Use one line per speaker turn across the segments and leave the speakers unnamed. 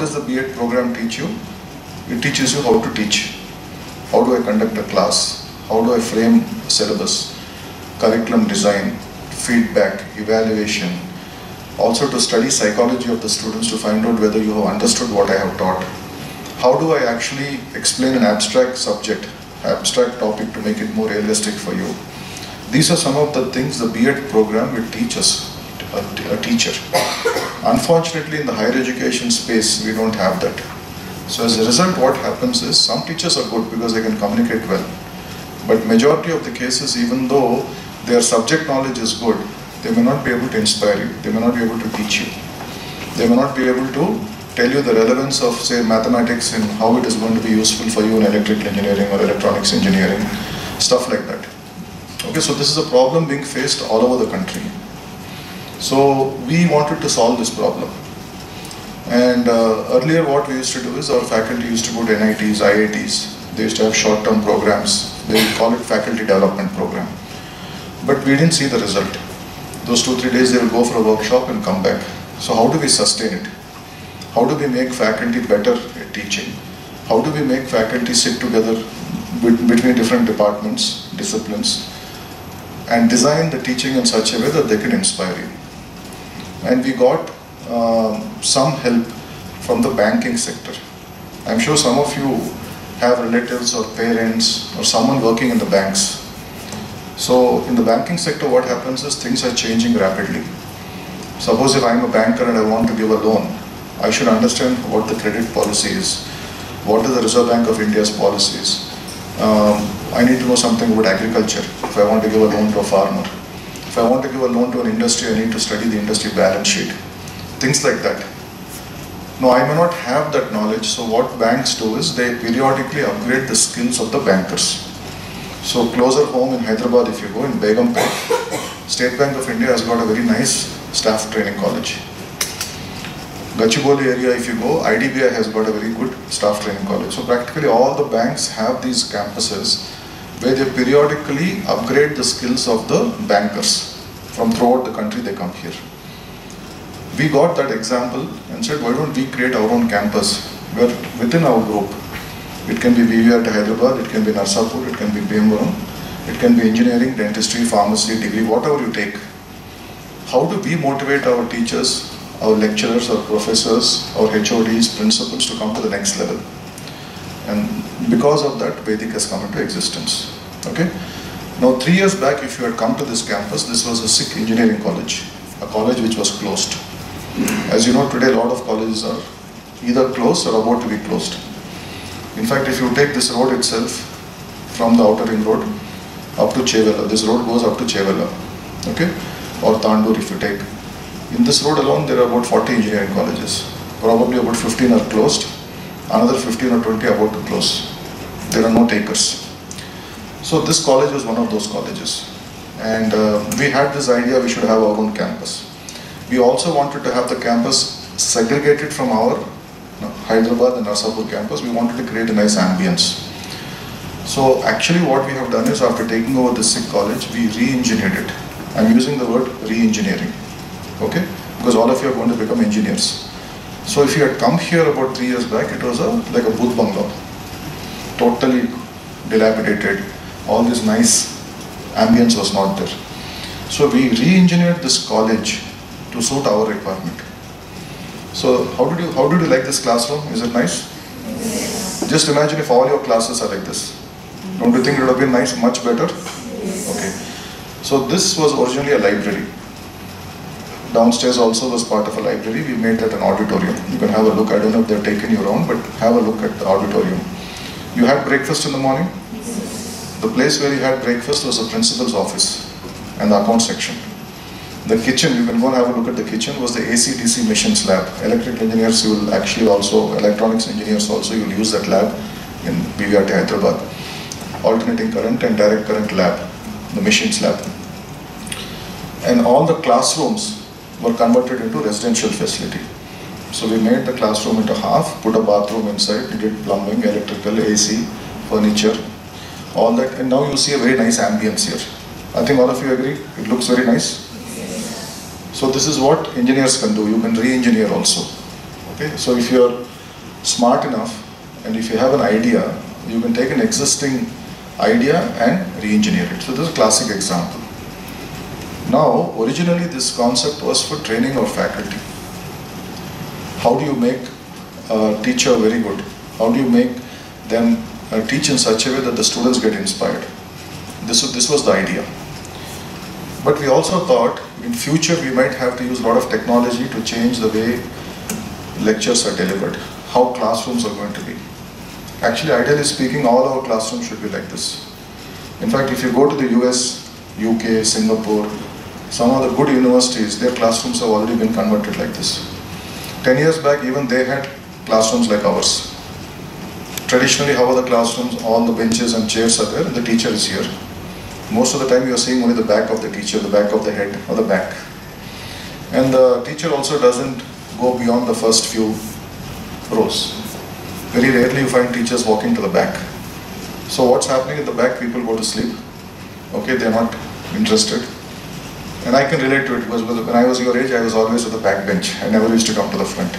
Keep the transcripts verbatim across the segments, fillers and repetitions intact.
does the B Ed program teach you? It teaches you how to teach. How do I conduct a class? How do I frame a syllabus? Curriculum design, feedback, evaluation. Also to study psychology of the students to find out whether you have understood what I have taught. How do I actually explain an abstract subject, abstract topic to make it more realistic for you? These are some of the things the B Ed program will teach us, a, a teacher. Unfortunately, in the higher education space, we don't have that. So as a result, what happens is, some teachers are good because they can communicate well. But majority of the cases, even though their subject knowledge is good, they may not be able to inspire you. They may not be able to teach you. They may not be able to tell you the relevance of, say, mathematics and how it is going to be useful for you in electrical engineering or electronics engineering, stuff like that. Okay, so this is a problem being faced all over the country. So we wanted to solve this problem. And uh, earlier what we used to do is, our faculty used to go to N I Ts, I I Ts. They used to have short-term programs. They would call it faculty development program. But we didn't see the result. Those two, three days they will go for a workshop and come back. So how do we sustain it? How do we make faculty better at teaching? How do we make faculty sit together between different departments, disciplines, and design the teaching in such a way that they can inspire you? And we got uh, some help from the banking sector. I'm sure some of you have relatives or parents or someone working in the banks. So in the banking sector, what happens is things are changing rapidly. Suppose if I'm a banker and I want to give a loan, I should understand what the credit policy is, what is the Reserve Bank of India's policies. Um, I need to know something about agriculture if I want to give a loan to a farmer. If I want to give a loan to an industry, I need to study the industry balance sheet. Things like that. No, I may not have that knowledge, so what banks do is they periodically upgrade the skills of the bankers. So closer home in Hyderabad, if you go in Begumpet, State Bank of India has got a very nice staff training college. Gachibowli area, if you go, I D B I has got a very good staff training college. So practically all the banks have these campuses where they periodically upgrade the skills of the bankers. From throughout the country they come here. We got that example and said, why don't we create our own campus where within our group, it can be V E D I C Hyderabad, it can be Narsapur, it can be Bhimavaram, it can be engineering, dentistry, pharmacy, degree, whatever you take. How do we motivate our teachers, our lecturers, our professors, our H O Ds, principals to come to the next level? And because of that, VEDIC has come into existence. Okay. Now, three years back, if you had come to this campus, this was a sick engineering college, a college which was closed. As you know, today a lot of colleges are either closed or about to be closed. In fact, if you take this road itself from the outer ring road up to Chevella, this road goes up to Chevella, okay, or Tandur if you take. In this road alone, there are about forty engineering colleges. Probably about fifteen are closed, another fifteen or twenty are about to close. There are no takers. So this college was one of those colleges. And uh, we had this idea we should have our own campus. We also wanted to have the campus segregated from our you know, Hyderabad and Narsapur campus. We wanted to create a nice ambience. So actually what we have done is, after taking over this sick college, we re-engineered it. I'm using the word re-engineering, okay? Because all of you are going to become engineers. So if you had come here about three years back, it was a, like a booth bungalow, totally dilapidated. All this nice ambience was not there. So we re-engineered this college to suit our requirement. So how did you how did you like this classroom? Is it nice? Yes. Just imagine if all your classes are like this. Don't you think it would have been nice, much better? Yes. Okay. So this was originally a library. Downstairs also was part of a library. We made that an auditorium. You can have a look. I don't know if they've taken you around, but have a look at the auditorium. You had breakfast in the morning? Yes. The place where you had breakfast was the principal's office and the account section. The kitchen, you can go and have a look at the kitchen, was the A C D C machines lab. Electrical engineers, you will actually also, electronics engineers also, you will use that lab in V E D I C Hyderabad. Alternating current and direct current lab, the machines lab. And all the classrooms were converted into residential facility. So we made the classroom into half, put a bathroom inside, we did plumbing, electrical, A C, furniture, all that, and now you see a very nice ambience here. I think all of you agree, it looks very nice. So this is what engineers can do, you can re-engineer also. Okay, so if you are smart enough, and if you have an idea, you can take an existing idea and re-engineer it. So this is a classic example. Now, originally this concept was for training our faculty. How do you make a teacher very good? How do you make them uh, teach in such a way that the students get inspired? This was, this was the idea. But we also thought in future we might have to use a lot of technology to change the way lectures are delivered, how classrooms are going to be. Actually, ideally speaking, all our classrooms should be like this. In fact, if you go to the U S, U K, Singapore, some of the good universities, their classrooms have already been converted like this. Ten years back, even they had classrooms like ours. Traditionally, how are the classrooms? All the benches and chairs are there and the teacher is here. Most of the time you are seeing only the back of the teacher, the back of the head or the back. And the teacher also doesn't go beyond the first few rows. Very rarely you find teachers walking to the back. So what's happening at the back? People go to sleep. Okay, they're not interested. And I can relate to it because when I was your age, I was always at the back bench. I never used to come to the front.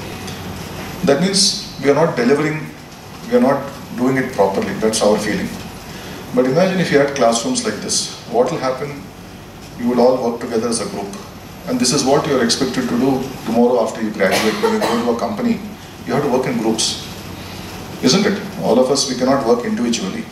That means we are not delivering, we are not doing it properly. That's our feeling. But imagine if you had classrooms like this. What will happen? You will all work together as a group. And this is what you are expected to do tomorrow after you graduate. When you go to a company, you have to work in groups. Isn't it? All of us, we cannot work individually.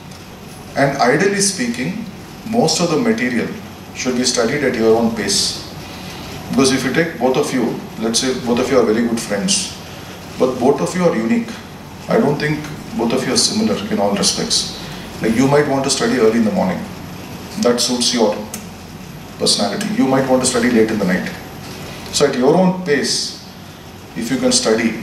And ideally speaking, most of the material should be studied at your own pace. Because if you take both of you, let's say both of you are very good friends, but both of you are unique. I don't think both of you are similar in all respects. Like you might want to study early in the morning. That suits your personality. You might want to study late in the night. So at your own pace, if you can study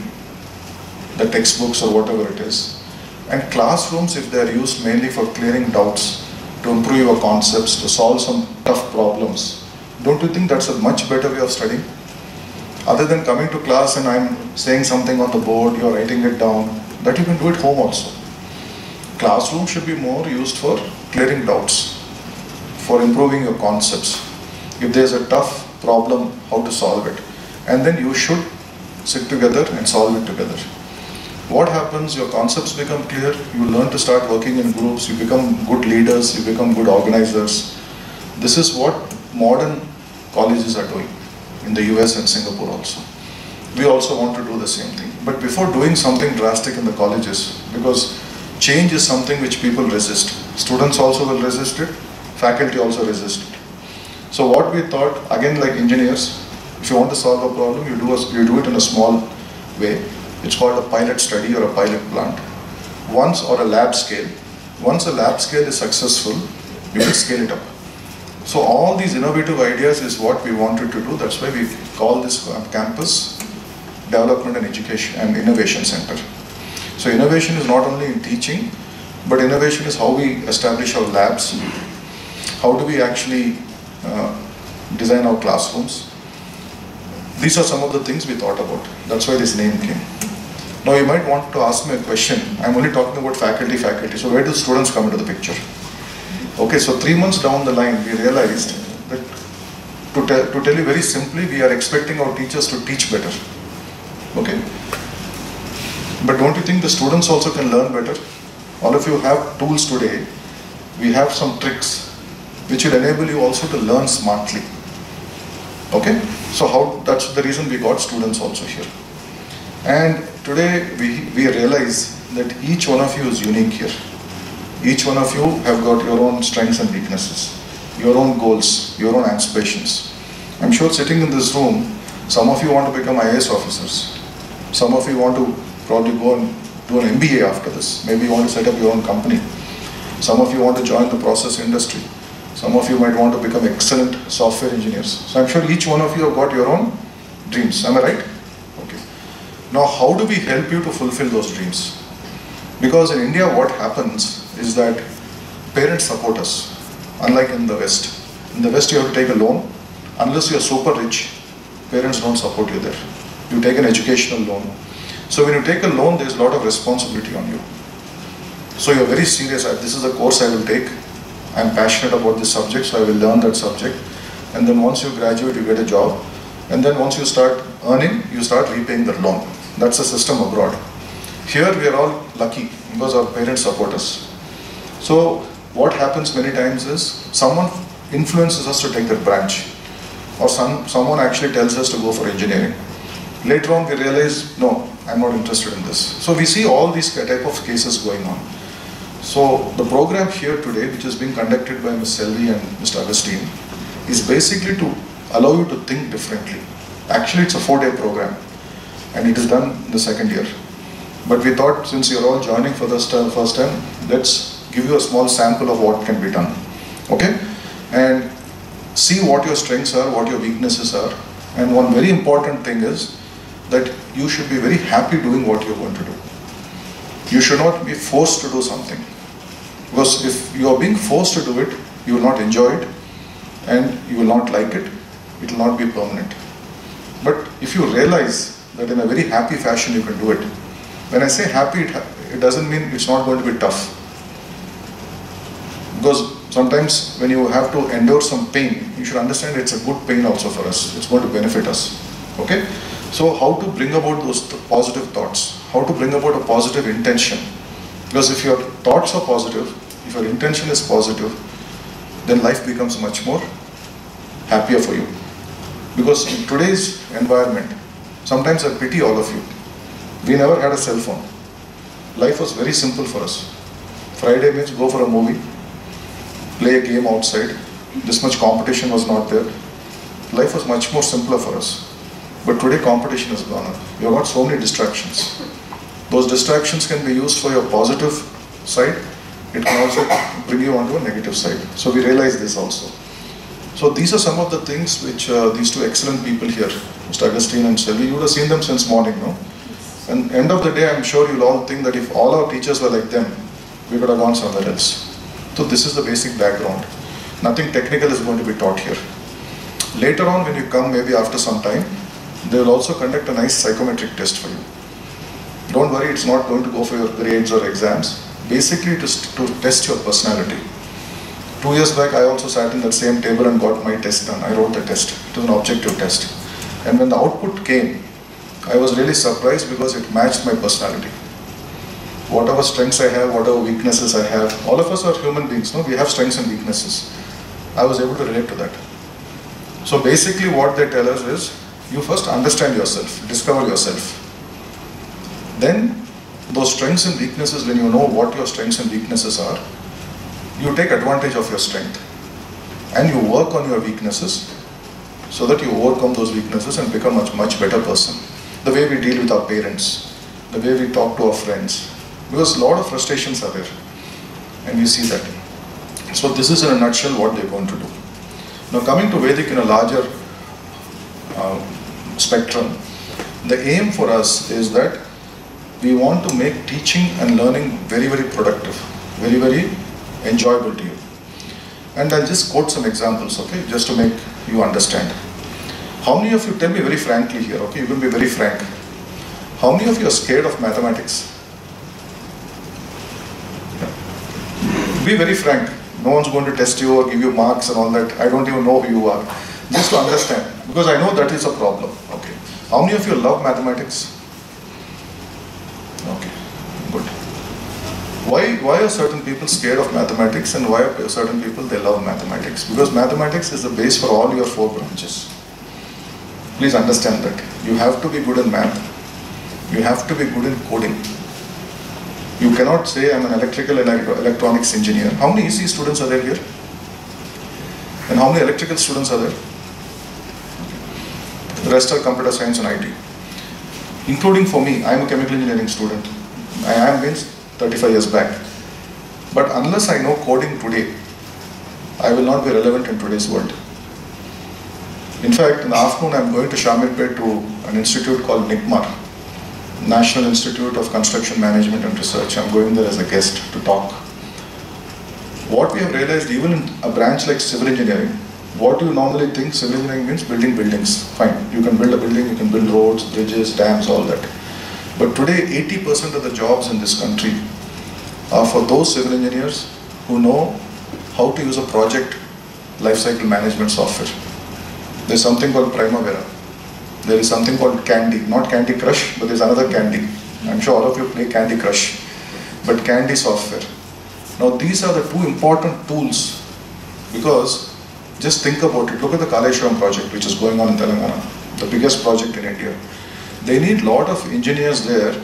the textbooks or whatever it is, and classrooms, if they are used mainly for clearing doubts, to improve your concepts, to solve some tough problems, don't you think that's a much better way of studying? Other than coming to class and I'm saying something on the board, you're writing it down, that you can do at home also. Classroom should be more used for clearing doubts, for improving your concepts. If there's a tough problem, how to solve it. And then you should sit together and solve it together. What happens? Your concepts become clear, you learn to start working in groups, you become good leaders, you become good organizers. This is what modern colleges are doing in the U S and Singapore also. We also want to do the same thing. But before doing something drastic in the colleges, because change is something which people resist. Students also will resist it, faculty also resist it. So what we thought, again like engineers, if you want to solve a problem, you do, a, you do it in a small way. It's called a pilot study or a pilot plant. Once, or a lab scale. Once a lab scale is successful, you will scale it up. So all these innovative ideas is what we wanted to do. That's why we call this campus Development and Education and Innovation Center. So innovation is not only in teaching, but innovation is how we establish our labs. How do we actually uh, design our classrooms? These are some of the things we thought about. That's why this name came. Now you might want to ask me a question. I'm only talking about faculty, faculty. So where do students come into the picture? Okay, so three months down the line, we realized that to, te to tell you very simply, we are expecting our teachers to teach better. Okay? But don't you think the students also can learn better? All of you have tools today. We have some tricks which will enable you also to learn smartly. Okay? So how, that's the reason we got students also here. And today we, we realize that each one of you is unique here. Each one of you have got your own strengths and weaknesses, your own goals, your own aspirations. I'm sure sitting in this room, some of you want to become I A S officers. Some of you want to probably go and do an M B A after this. Maybe you want to set up your own company. Some of you want to join the process industry. Some of you might want to become excellent software engineers. So I'm sure each one of you have got your own dreams. Am I right? Okay. Now how do we help you to fulfill those dreams? Because in India what happens is that parents support us, unlike in the West. In the West you have to take a loan. Unless you are super rich, parents don't support you there. You take an educational loan. So when you take a loan, there is a lot of responsibility on you. So you are very serious. This is a course I will take. I am passionate about this subject, so I will learn that subject. And then once you graduate, you get a job. And then once you start earning, you start repaying the loan. That's a system abroad. Here we are all lucky because our parents support us. So what happens many times is someone influences us to take that branch, or some, someone actually tells us to go for engineering. Later on we realize, no, I'm not interested in this. So we see all these type of cases going on. So the program here today, which is being conducted by Miz Selvi and Mister Agustin, is basically to allow you to think differently. Actually it's a four day program and it is done in the second year. But we thought, since you're all joining for the first time, let's give you a small sample of what can be done. Okay? And see what your strengths are, what your weaknesses are. And one very important thing is that you should be very happy doing what you're going to do. You should not be forced to do something. Because if you are being forced to do it, you will not enjoy it and you will not like it. It will not be permanent. But if you realize that in a very happy fashion you can do it. When I say happy, it, it doesn't mean it's not going to be tough. Because sometimes when you have to endure some pain, you should understand it's a good pain also for us. It's going to benefit us. Okay? So how to bring about those th positive thoughts? How to bring about a positive intention? Because if your thoughts are positive, if your intention is positive, then life becomes much more happier for you. Because in today's environment, sometimes I pity all of you. We never had a cell phone. Life was very simple for us. Friday means go for a movie, play a game outside. This much competition was not there. Life was much more simpler for us. But today competition has gone up. You have got so many distractions. Those distractions can be used for your positive side. It can also bring you onto a negative side. So we realize this also. So these are some of the things which uh, these two excellent people here, Mister Agustin and Selvi, you would have seen them since morning, no? And end of the day, I'm sure you'll all think that if all our teachers were like them, we could have gone somewhere else. So this is the basic background. Nothing technical is going to be taught here. Later on, when you come, maybe after some time, they will also conduct a nice psychometric test for you. Don't worry, it's not going to go for your grades or exams. Basically, it is to test your personality. Two years back, I also sat in that same table and got my test done. I wrote the test. It was an objective test. And when the output came, I was really surprised because it matched my personality. Whatever strengths I have, whatever weaknesses I have, all of us are human beings, no? We have strengths and weaknesses. I was able to relate to that. So basically what they tell us is, you first understand yourself, discover yourself. Then, those strengths and weaknesses, when you know what your strengths and weaknesses are, you take advantage of your strength. And you work on your weaknesses, so that you overcome those weaknesses and become a much, much better person. The way we deal with our parents, the way we talk to our friends, because a lot of frustrations are there, and we see that. So this is in a nutshell what they're going to do. Now coming to Vedic in a larger uh, spectrum, the aim for us is that we want to make teaching and learning very, very productive, very, very enjoyable to you. And I'll just quote some examples, okay, just to make you understand. How many of you, tell me very frankly here, okay, you can be very frank. How many of you are scared of mathematics? Be very frank. No one's going to test you or give you marks and all that. I don't even know who you are. Just to understand, because I know that is a problem. Okay. How many of you love mathematics? Okay, good. Why, why are certain people scared of mathematics and why are certain people, they love mathematics? Because mathematics is the base for all your four branches. Please understand that. You have to be good in math. You have to be good in coding. You cannot say I'm an electrical and electronics engineer. How many E C students are there here? And how many electrical students are there? The rest are computer science and I T. Including for me, I am a chemical engineering student. I am means thirty-five years back. But unless I know coding today, I will not be relevant in today's world. In fact, in the afternoon, I am going to Shamirpet to an institute called NICMAR, National Institute of Construction Management and Research. I am going there as a guest to talk. What we have realized, even in a branch like civil engineering, what do you normally think civil engineering means? Building buildings. Fine, you can build a building, you can build roads, bridges, dams, all that. But today, eighty percent of the jobs in this country are for those civil engineers who know how to use a project lifecycle management software. There's something called Primavera. There is something called Candy, not Candy Crush, but there's another Candy. I'm sure all of you play Candy Crush, but Candy software. Now these are the two important tools, because just think about it. Look at the Kaleshwaram project which is going on in Telangana, the biggest project in India. They need a lot of engineers there,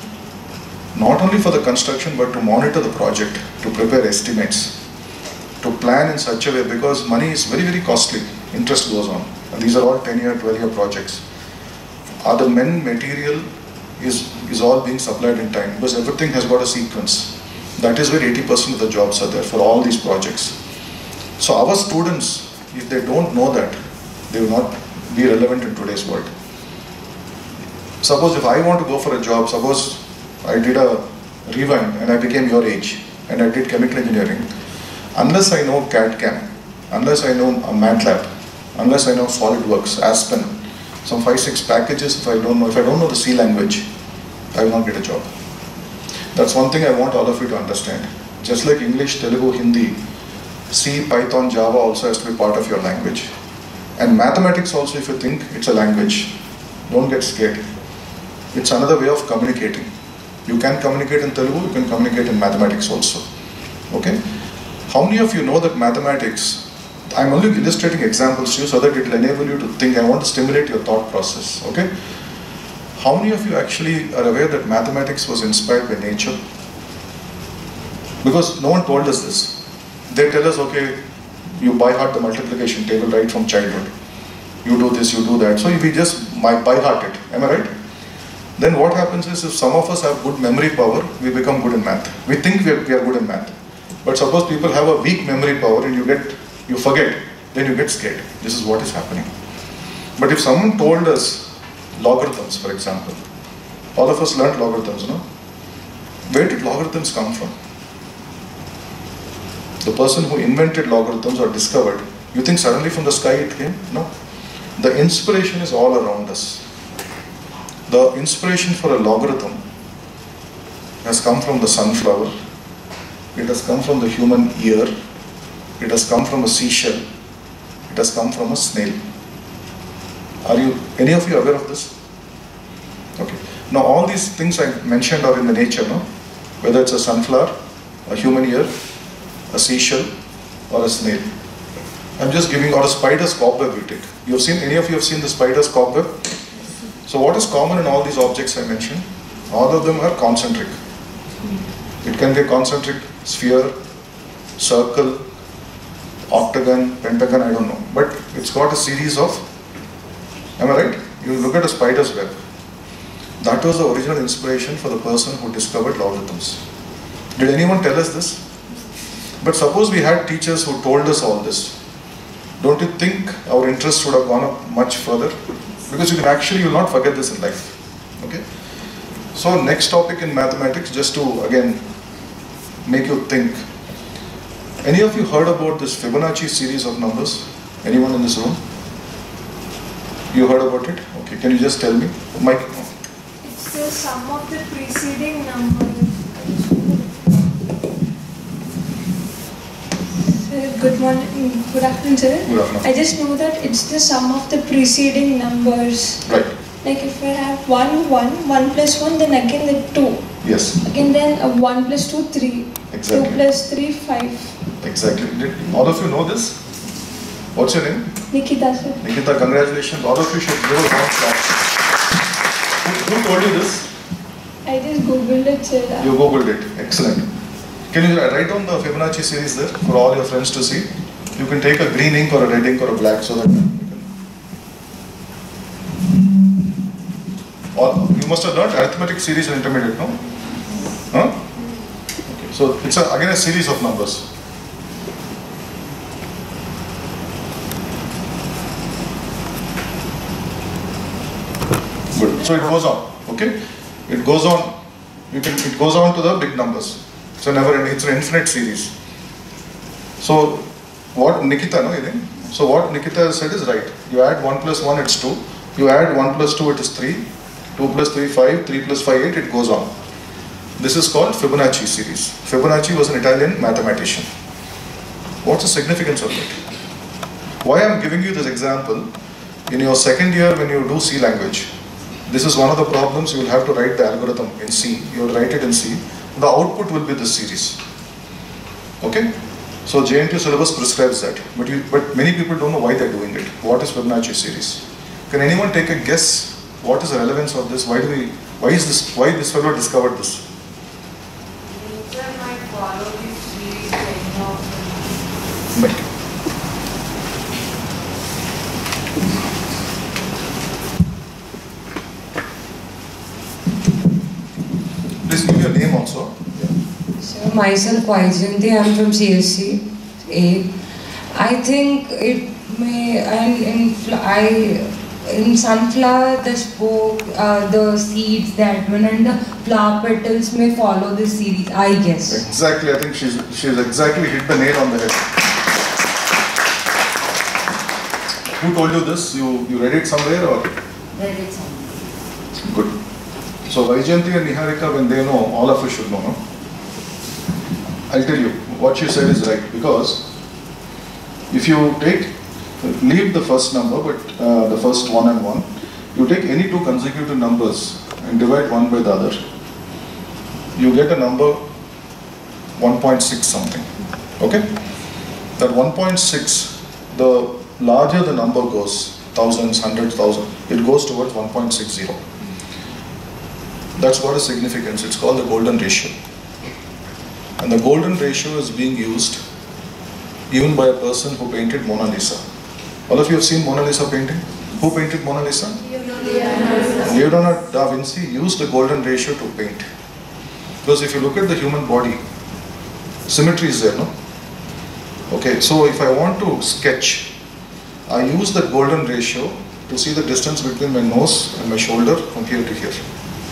not only for the construction but to monitor the project, to prepare estimates, to plan in such a way, because money is very very costly, interest goes on, and these are all ten year, twelve year projects. Are the men material is, is all being supplied in time, because everything has got a sequence. That is where eighty percent of the jobs are there for all these projects. So our students, if they don't know that, they will not be relevant in today's world. Suppose if I want to go for a job, suppose I did a rewind and I became your age and I did chemical engineering, unless I know C A D C A M, unless I know a MATLAB, unless I know SolidWorks, Aspen, some five, six packages, if I don't know, if I don't know the C language, I will not get a job. That's one thing I want all of you to understand. Just like English, Telugu, Hindi, C, Python, Java also has to be part of your language. And mathematics also, if you think it's a language, don't get scared. It's another way of communicating. You can communicate in Telugu, you can communicate in mathematics also. Okay? How many of you know that mathematics, I'm only illustrating examples to you so that it will enable you to think. I want to stimulate your thought process. Okay? How many of you actually are aware that mathematics was inspired by nature? Because no one told us this. They tell us, okay, you by heart the multiplication table right from childhood. You do this, you do that. So if we just by heart it, am I right? Then what happens is, if some of us have good memory power, we become good in math. We think we are, we are good in math. But suppose people have a weak memory power and you get, you forget, then you get scared. This is what is happening. But if someone told us logarithms, for example, all of us learned logarithms, no? Where did logarithms come from? The person who invented logarithms or discovered, you think suddenly from the sky it came? No. The inspiration is all around us. The inspiration for a logarithm has come from the sunflower, it has come from the human ear, it has come from a seashell, it has come from a snail. Are you, any of you aware of this? Okay. Now all these things I mentioned are in the nature, no? Whether it's a sunflower, a human ear, a seashell, or a snail. I'm just giving, or a spider's cobweb you take. You have seen, any of you have seen the spider's cobweb? So what is common in all these objects I mentioned? All of them are concentric. It can be a concentric sphere, circle, octagon, pentagon, I don't know. But it's got a series of, am I right? You look at a spider's web. That was the original inspiration for the person who discovered logarithms. Did anyone tell us this? But suppose we had teachers who told us all this. Don't you think our interest would have gone up much further? Because you can actually, you will not forget this in life. Okay? So next topic in mathematics, just to again make you think. Any of you heard about this Fibonacci series of numbers? Anyone in this room? You heard about it? Okay, can you just tell me? Mike?
It's the sum of the preceding numbers. Good morning, good afternoon, sir.
Good afternoon.
I just know that it's the sum of the preceding numbers.
Right.
Like if I have one, one, one plus one, then again the two.
Yes.
Again then uh, one plus two, three.
Exactly.
Two plus three, five.
Exactly. Did all of you know this? What's your name?
Nikita, sir.
Nikita, congratulations. All of you should give a round of applause. Who, who told you this?
I just googled it, sir.
You googled it. Excellent. Can you write down the Fibonacci series there for all your friends to see? You can take a green ink or a red ink or a black so that you can. All, you must have learned arithmetic series in intermediate, no? Huh? Okay. So it's a, again a series of numbers. Good. So it goes on. Okay? It goes on. You can. It goes on to the big numbers. So never ending, it's an infinite series. So what Nikita, no, you think? So what Nikita said is right. You add one plus one, it's two. You add one plus two, it is three. two plus three, five. three plus five, eight, it goes on. This is called Fibonacci series. Fibonacci was an Italian mathematician. What's the significance of it? Why I'm giving you this example? In your second year, when you do C language, this is one of the problems. You will have to write the algorithm in C. You will write it in C. The output will be this series. Okay? So J N T U syllabus prescribes that. But, you, but many people don't know why they're doing it. What is Fibonacci series? Can anyone take a guess? What is the relevance of this? Why do we? Why is this? Why this fellow discovered this?
User might follow this series kind of.
Might. Please give your name also. Yeah.
So myself, Vaijayanti, I am from C S C A. I think it may, and in fl- I. In sunflower, the spoke, uh, the seeds that one and the flower petals may follow this series, I guess.
Exactly, I think she's she's exactly hit the nail on the head. Who told you this? You you read it somewhere or?
Read it somewhere.
Good. So Vaijayanti and Niharika, when they know, all of us should know, no? I'll tell you, what she said is right, because if you take leave the first number, but uh, the first one and one. You take any two consecutive numbers and divide one by the other. You get a number one point six something. Okay? That one point six, the larger the number goes, thousands, hundreds, thousand, it goes towards one point six zero. That's got a significance. It's called the golden ratio. And the golden ratio is being used even by a person who painted Mona Lisa. All of you have seen Mona Lisa painting? Who painted Mona Lisa? Leonardo. Leonardo da Vinci used the golden ratio to paint. Because if you look at the human body, symmetry is there, no? Okay, so if I want to sketch, I use the golden ratio to see the distance between my nose and my shoulder from here to here.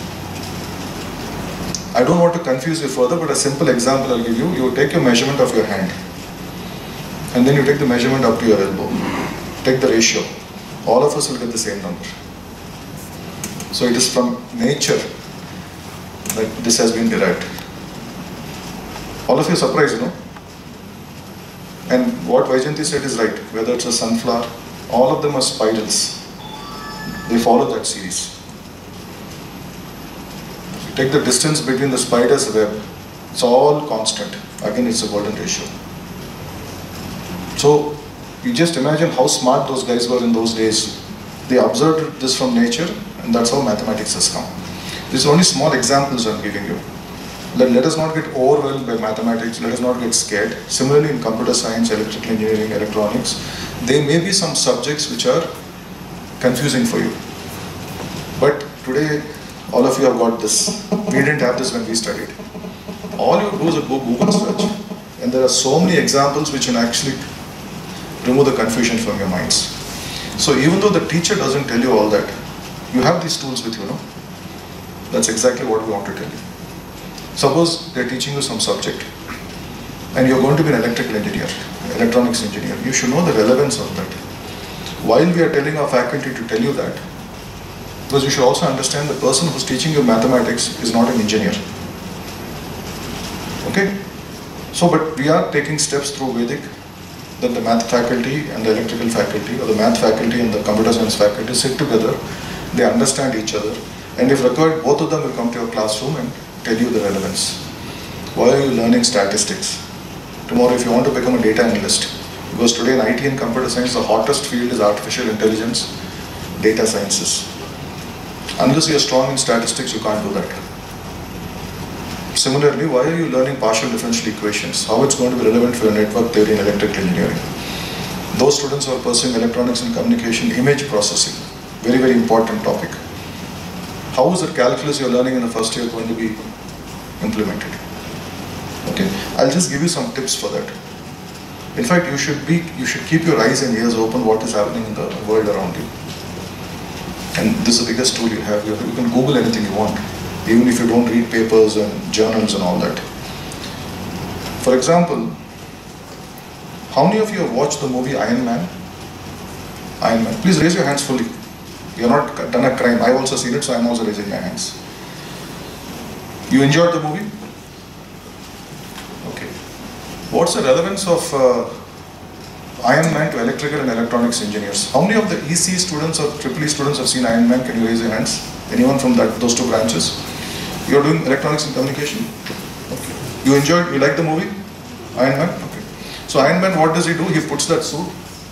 I don't want to confuse you further, but a simple example I'll give you. You take your measurement of your hand, and then you take the measurement up to your elbow. Take the ratio. All of us will get the same number. So it is from nature that this has been derived. All of you are surprised, you know? And what Vaijayanti said is right. Whether it's a sunflower, all of them are spirals. They follow that series. You take the distance between the spider's web, it's all constant. Again, it's a golden ratio. So you just imagine how smart those guys were in those days. They observed this from nature, and that's how mathematics has come. These are only small examples I'm giving you. Let, let us not get overwhelmed by mathematics, let us not get scared. Similarly, in computer science, electrical engineering, electronics, there may be some subjects which are confusing for you. But today, all of you have got this. We didn't have this when we studied. All you do is go Google search, and there are so many examples which can actually remove the confusion from your minds. So even though the teacher doesn't tell you all that, you have these tools with you, no? That's exactly what we want to tell you. Suppose they're teaching you some subject, and you're going to be an electrical engineer, electronics engineer. You should know the relevance of that. While we are telling our faculty to tell you that, because you should also understand the person who's teaching you mathematics is not an engineer. Okay? So, but we are taking steps through VEDIC, that the math faculty and the electrical faculty, or the math faculty and the computer science faculty sit together, they understand each other, and if required, both of them will come to your classroom and tell you the relevance. Why are you learning statistics? Tomorrow, if you want to become a data analyst, because today in I T and computer science, the hottest field is artificial intelligence, data sciences. Unless you are strong in statistics, you can't do that. Similarly, why are you learning partial differential equations? How it's going to be relevant for your network theory and electrical engineering? Those students who are pursuing electronics and communication, image processing, very, very important topic. How is the calculus you're learning in the first year going to be implemented? Okay, I'll just give you some tips for that. In fact, you should be, you should keep your eyes and ears open what is happening in the world around you. And this is the biggest tool you have. You can Google anything you want, even if you don't read papers and journals and all that. For example, how many of you have watched the movie Iron Man? Iron Man. Please raise your hands fully. You have not done a crime. I've also seen it, so I'm also raising my hands. You enjoyed the movie? Okay. What's the relevance of uh, Iron Man to electrical and electronics engineers. How many of the E C students or Triple E students have seen Iron Man? Can you raise your hands? Anyone from that those two branches? You are doing electronics and communication? Okay. You enjoyed, you like the movie? Iron Man? Okay. So Iron Man, what does he do? He puts that suit,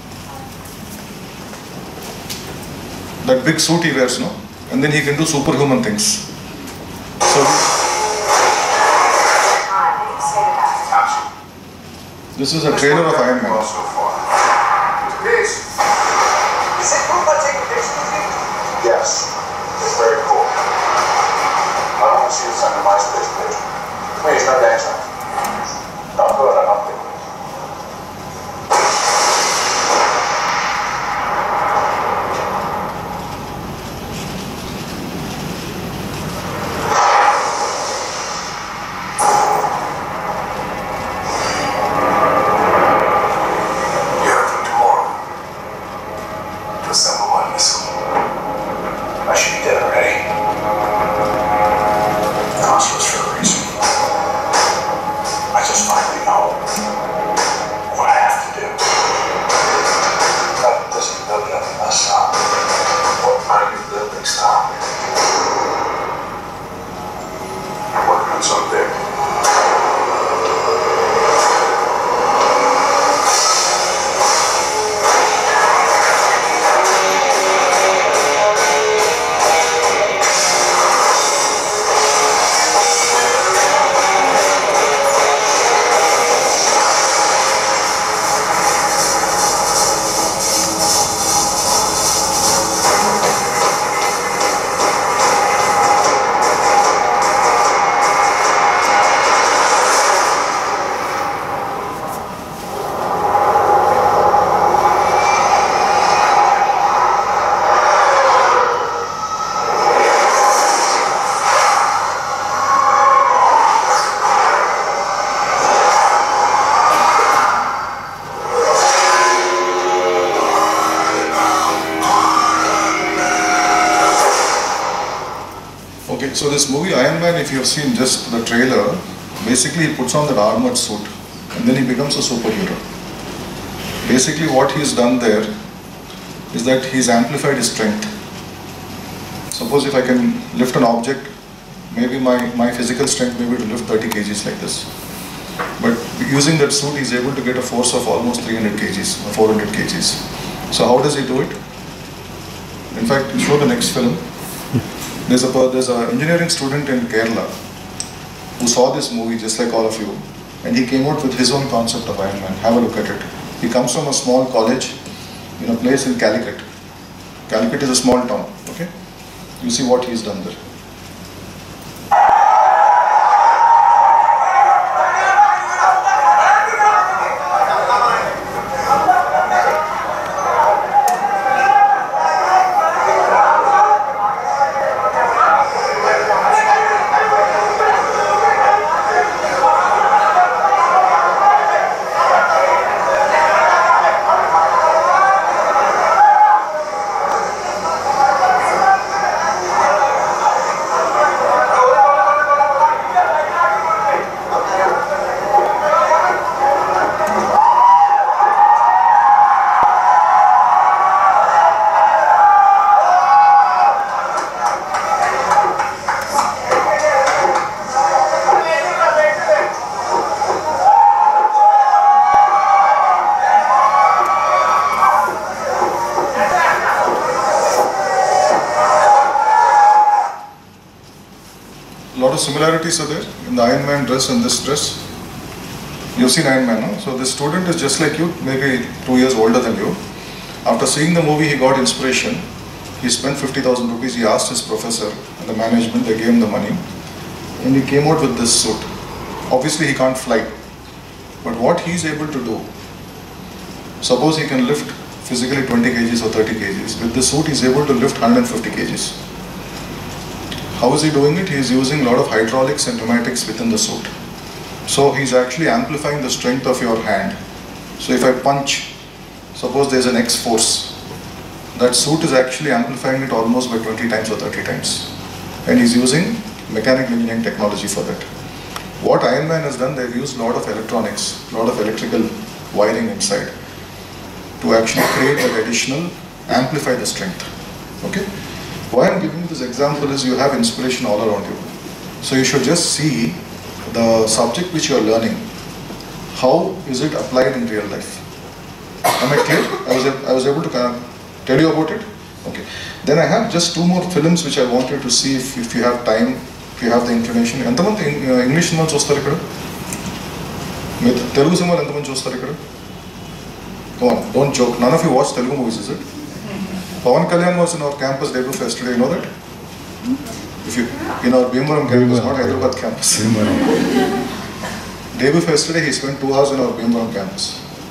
that big suit he wears, no? And then he can do superhuman things. So this is a trailer of Iron Man.
Is it cool if I take a picture with you? Yes, it's very cool. I don't want to see you send a MySpace picture. Please, no dancing. Don't do it, I don't think it.
So this movie Iron Man, if you have seen just the trailer, basically he puts on that armored suit and then he becomes a superhero. Basically what he's done there is that he's amplified his strength. Suppose if I can lift an object, maybe my, my physical strength may be to lift thirty kilograms like this. But using that suit he's able to get a force of almost three hundred kilograms or four hundred kilograms. So how does he do it? In fact, show the next film. There's a there's an engineering student in Kerala who saw this movie just like all of you, and he came out with his own concept of Iron Man. Have a look at it. He comes from a small college in a place in Calicut. Calicut is a small town. Okay, you see what he's done there. Similarities are there in the Iron Man dress and this dress. You've seen Iron Man, no? So this student is just like you, maybe two years older than you. After seeing the movie, he got inspiration. He spent fifty thousand rupees. He asked his professor and the management, they gave him the money. And he came out with this suit. Obviously, he can't fly. But what he's able to do, suppose he can lift physically twenty kilograms or thirty kilograms. With this suit, he's able to lift one hundred fifty kilograms. How is he doing it? He is using a lot of hydraulics and pneumatics within the suit. So he's actually amplifying the strength of your hand. So if I punch, suppose there's an X force, that suit is actually amplifying it almost by twenty times or thirty times. And he's using mechanical engineering technology for that. What Iron Man has done, they've used a lot of electronics, a lot of electrical wiring inside. to actually create that additional, amplify the strength. Okay? Why I'm giving this example is you have inspiration all around you. So you should just see the subject which you are learning. How is it applied in real life? Am I clear? I was, I was able to kind of tell you about it? Okay. Then I have just two more films which I wanted to see if, if you have time, if you have the inclination. ఎంతమంది English సినిమాలు చూస్తారు ఇక్కడ? మీరు తెలుగు సినిమాలు ఎంతమంది చూస్తారు ఇక్కడ? Come on, don't joke. None of you watch Telugu movies, is it? Pawan Kalyan was in our campus debut yesterday, you know that? If you, in our Bhimavaram campus, not Hyderabad campus. Debut yesterday, he spent two hours in our Bhimavaram campus.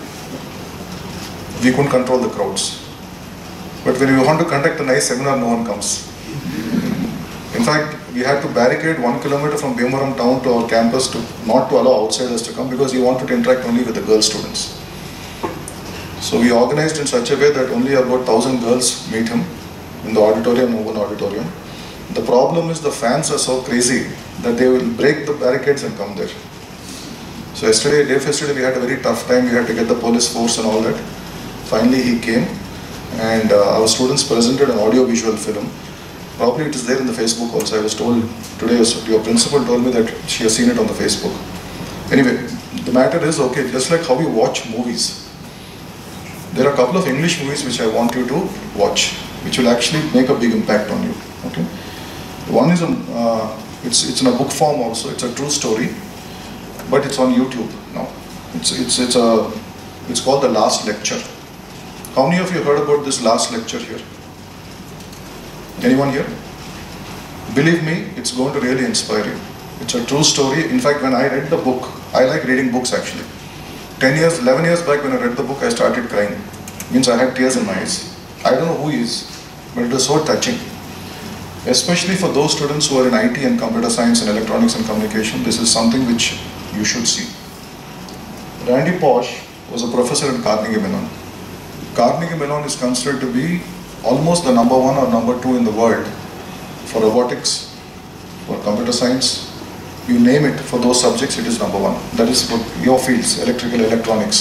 We couldn't control the crowds. But when we want to conduct a nice seminar, no one comes. In fact, we had to barricade one kilometer from Bhimavaram town to our campus to not to allow outsiders to come because we wanted to interact only with the girl students. So we organized in such a way that only about thousand girls meet him in the auditorium, open auditorium. The problem is the fans are so crazy that they will break the barricades and come there. So yesterday, day yesterday, we had a very tough time. We had to get the police force and all that. Finally, he came, and uh, our students presented an audio-visual film. Probably it is there in the Facebook also. I was told today, your principal told me that she has seen it on the Facebook. Anyway, the matter is, okay, just like how we watch movies, there are a couple of English movies which I want you to watch, which will actually make a big impact on you. Okay, one is a, uh, it's it's in a book form also. It's a true story, but it's on YouTube now. It's it's it's a it's called The Last Lecture. How many of you heard about this last lecture here? Anyone here? Believe me, it's going to really inspire you. It's a true story. In fact, when I read the book, I like reading books actually. ten years, eleven years back when I read the book, I started crying. Means I had tears in my eyes. I don't know who he is, but it was so touching. Especially for those students who are in I T and computer science and electronics and communication, this is something which you should see. Randy Pausch was a professor in Carnegie Mellon. Carnegie Mellon is considered to be almost the number one or number two in the world for robotics, for computer science. You name it, for those subjects, it is number one. That is for your fields, electrical, electronics.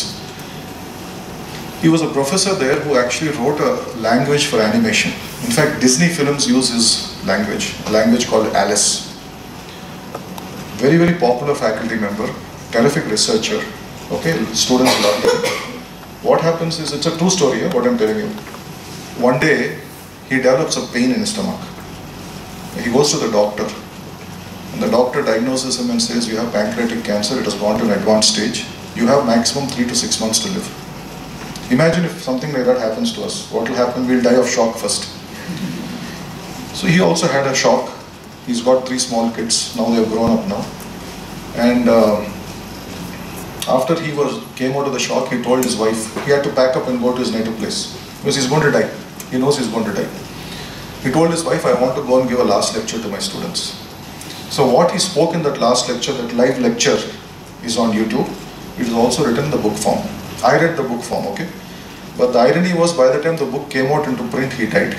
He was a professor there who actually wrote a language for animation. In fact, Disney films use his language, a language called Alice. Very, very popular faculty member, terrific researcher. Okay, students love him. What happens is, it's a true story, eh, what I'm telling you. One day, he develops a pain in his stomach. He goes to the doctor. And the doctor diagnoses him and says, you have pancreatic cancer, it has gone to an advanced stage. You have maximum three to six months to live. Imagine if something like that happens to us. What will happen? We'll die of shock first. So he also had a shock. He's got three small kids. Now they have grown up now. And uh, after he was came out of the shock, he told his wife, he had to pack up and go to his native place. Because he's going to die. He knows he's going to die. He told his wife, I want to go and give a last lecture to my students. So what he spoke in that last lecture, that live lecture, is on YouTube. It is also written in the book form. I read the book form, okay? But the irony was, by the time the book came out into print, he died.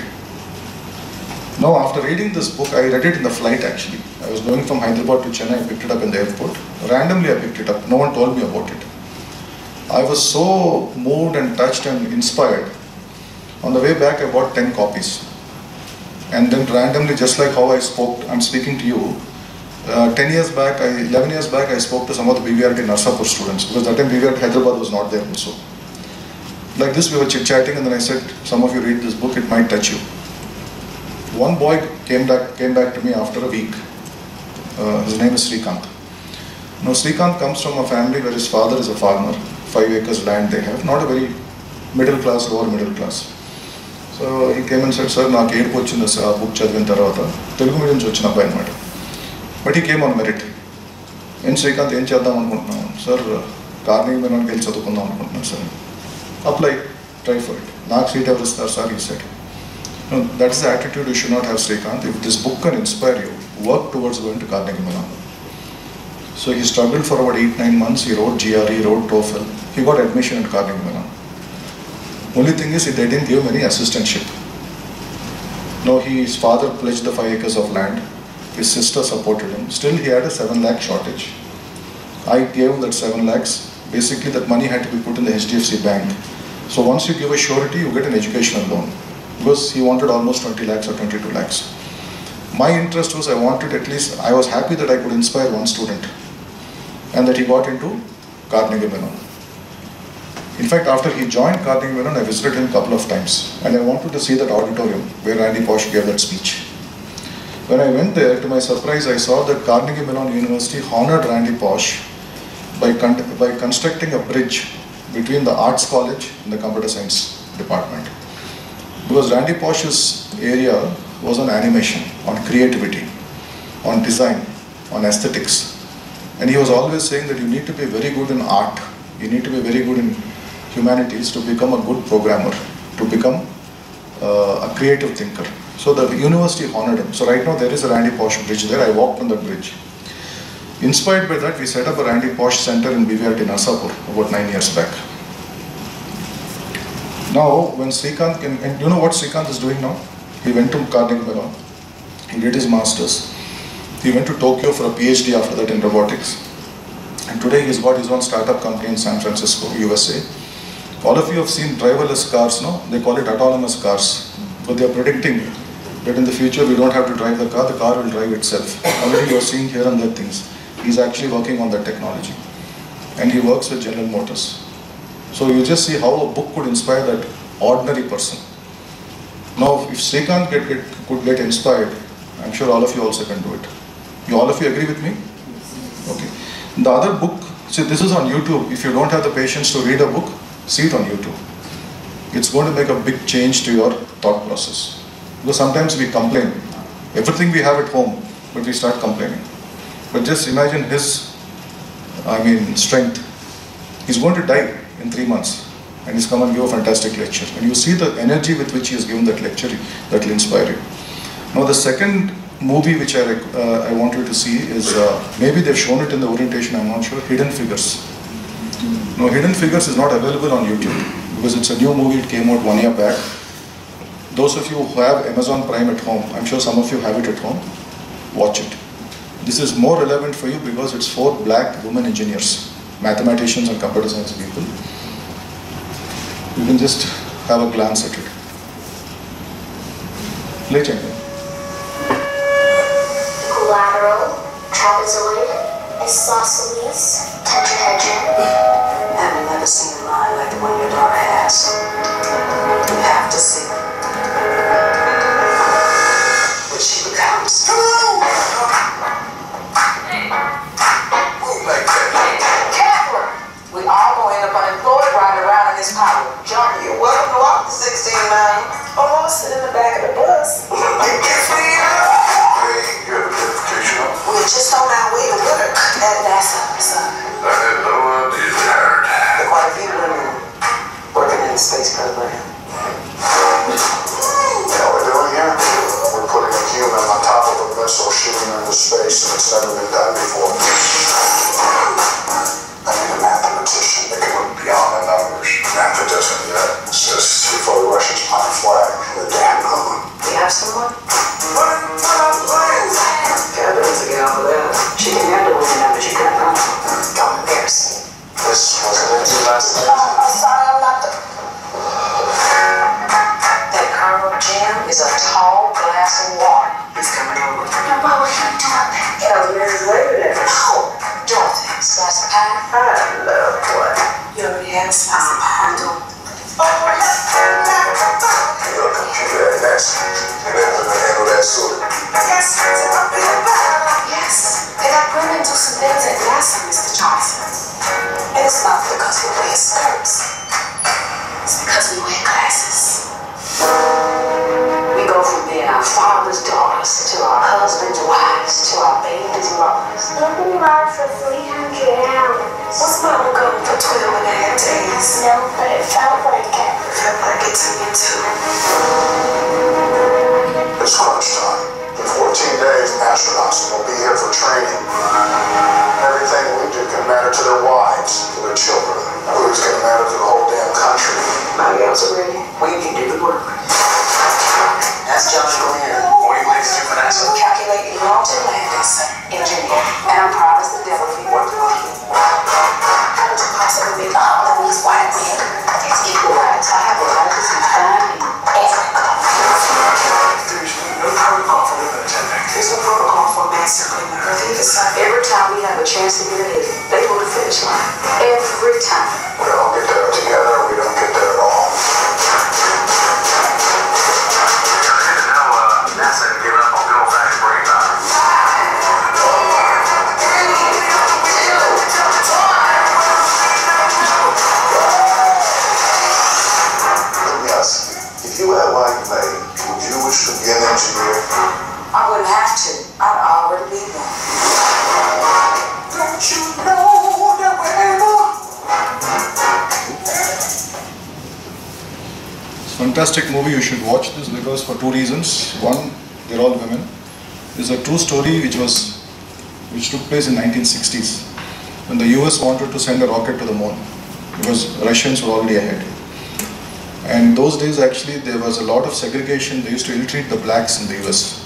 Now, after reading this book, I read it in the flight actually. I was going from Hyderabad to Chennai, I picked it up in the airport. Randomly, I picked it up. No one told me about it. I was so moved and touched and inspired. On the way back, I bought ten copies. And then randomly, just like how I spoke, I'm speaking to you, Uh, ten years back, I, eleven years back, I spoke to some of the B V R T Narsapur students, because that time B V R T Hyderabad was not there also. Like this, we were chit-chatting, and then I said, some of you read this book, it might touch you. One boy came back, came back to me after a week. Uh, his name is Srikanth. Now, Srikanth comes from a family where his father is a farmer, five acres land they have, not a very middle class, lower middle class. So he came and said, sir, నాకు ఏడుపు వచ్చింది ఆ book చదివిన తర్వాత Telugu medium నుంచి వచ్చిన అబ్బాయి అనమాట. బట్ ఈ కేమ్ ఆన్ మెరిట్. నేను శ్రీకాంత్ ఏం చేద్దాం అనుకుంటున్నాను సార్, కార్నింగ్ మెలాన్కి వెళ్ళి చదువుకుందాం అనుకుంటున్నాను sir. Apply, try for it. నాకు సీట్ ఎవరు ఇస్తారు సార్, ఈ set. That is the attitude you should not have Srikanth. If this book can inspire you, work towards going to Carnegie Mellon. So he struggled for about eight, nine months. He wrote G R E, he wrote TOEFL. He got admission at Carnegie Mellon. Only thing is, they didn't give him any assistantship. No, he, his father pledged the five acres of land. His sister supported him. Still, he had a seven lakh shortage. I gave that seven lakhs. Basically, that money had to be put in the H D F C bank. So once you give a surety, you get an educational loan. Because he wanted almost twenty lakhs or twenty-two lakhs. My interest was I wanted at least, I was happy that I could inspire one student and that he got into Carnegie Mellon. In fact, after he joined Carnegie Mellon, I visited him a couple of times and I wanted to see that auditorium where Randy Pausch gave that speech. When I went there, to my surprise, I saw that Carnegie Mellon University honored Randy Pausch by, con by constructing a bridge between the Arts College and the Computer Science Department. Because Randy Pausch's area was on animation, on creativity, on design, on aesthetics. And he was always saying that you need to be very good in art, you need to be very good in humanities to become a good programmer, to become uh, a creative thinker. So the university honored him. So right now there is a Randy Pausch bridge there. I walked on that bridge. Inspired by that, we set up a Randy Pausch Center in B V R T Narsapur about nine years back. Now, when Srikanth, and, and you know what Srikanth is doing now? He went to Carnegie Mellon, he did his masters, he went to Tokyo for a PhD after that in robotics, and today he's got his own startup company in San Francisco, U S A. All of you have seen driverless cars, no? They call it autonomous cars, but they are predicting that in the future we don't have to drive the car, the car will drive itself. Already you are seeing here and there things. He's actually working on that technology, and he works with General Motors. So you just see how a book could inspire that ordinary person. Now, if Srikanth get, get, could get inspired, I'm sure all of you also can do it. You all of you agree with me? Okay. The other book, see, this is on YouTube. If you don't have the patience to read a book, see it on YouTube. It's going to make a big change to your thought process. Because sometimes we complain. Everything we have at home, but we start complaining. But just imagine his, I mean, strength. He's going to die in three months. And he's come and give a fantastic lecture. And you see the energy with which he has given that lecture, that will inspire you. Now the second movie which I, uh, I want you to see is, uh, maybe they've shown it in the orientation, I'm not sure, Hidden Figures. No, Hidden Figures is not available on YouTube because it's a new movie, it came out one year back. Those of you who have Amazon Prime at home, I'm sure some of you have it at home, watch it. This is more relevant for you because it's four black women engineers, mathematicians and computer science people. You can just have a glance at it. Play check.
Collateral, trapezoid, isosceles, tetrahedron.
I've never seen a line like the one your daughter has. You have to see what she becomes.
Move like that.
Careful! We all gonna end up unemployed riding around in this power. Jump, you're welcome to walk the sixteen miles. Or I'll sit in the back of the bus.
Hey, you have identification on?
We're just on our way to work at NASA, son.
I had no idea it hurt.
There are quite a few women working in the space program.
You know what we're doing here? We're putting a human on top of a vessel shooting into space, and it's never been done before. I need a mathematician that can look beyond the numbers. Math doesn't yet. It's just before the Russians plant a flag in the damn moon.
Do you have someone? Catherine's a gal for that. She can handle women now, but you couldn't run. Don't embarrass me.
This wasn't into last night.
Oh, I'm sorry, I'm not the... That Colonel Jim is a tall glass of water. He's coming over.
Now, what were you doing?
You know, Missus Waverly. No, Dorothy. Slice of pie? I love what? You already had a slice of pie, don't you?
You're a computer at NASA. And then we're gonna handle that sort of.
Yes, and I'm going to do some things at NASA, Mister Johnson. And it's not because we wear skirts. It's because we wear glasses. We go from being our father's daughters to our husband's wives to our baby's mothers.
I've been alive for three hundred hours.
What's mama going for twelve and a half days?
No, but it felt like it.
It felt like it to me too.
It's crunch time. In fourteen days, astronauts will be here for training. Everything we do can matter to their wives, to their children. Who's gonna matter to the whole damn country?
My girls are ready. We can do the work. That's John Glenn.
What do you ladies do for NASA?
Calculating launch and landing, sir. Engineer. And I'm proud as the devil to be working with you. How did you possibly make all of these white men? It's equal rights.
be an engineer?
I wouldn't have to. I'd already be one.
Don't you know that wherever?
It's a fantastic movie. You should watch this because for two reasons. One, they're all women. It's a true story which was which took place in nineteen sixties when the U S wanted to send a rocket to the moon because Russians were already ahead. And those days actually there was a lot of segregation. They used to ill-treat the blacks in the U S.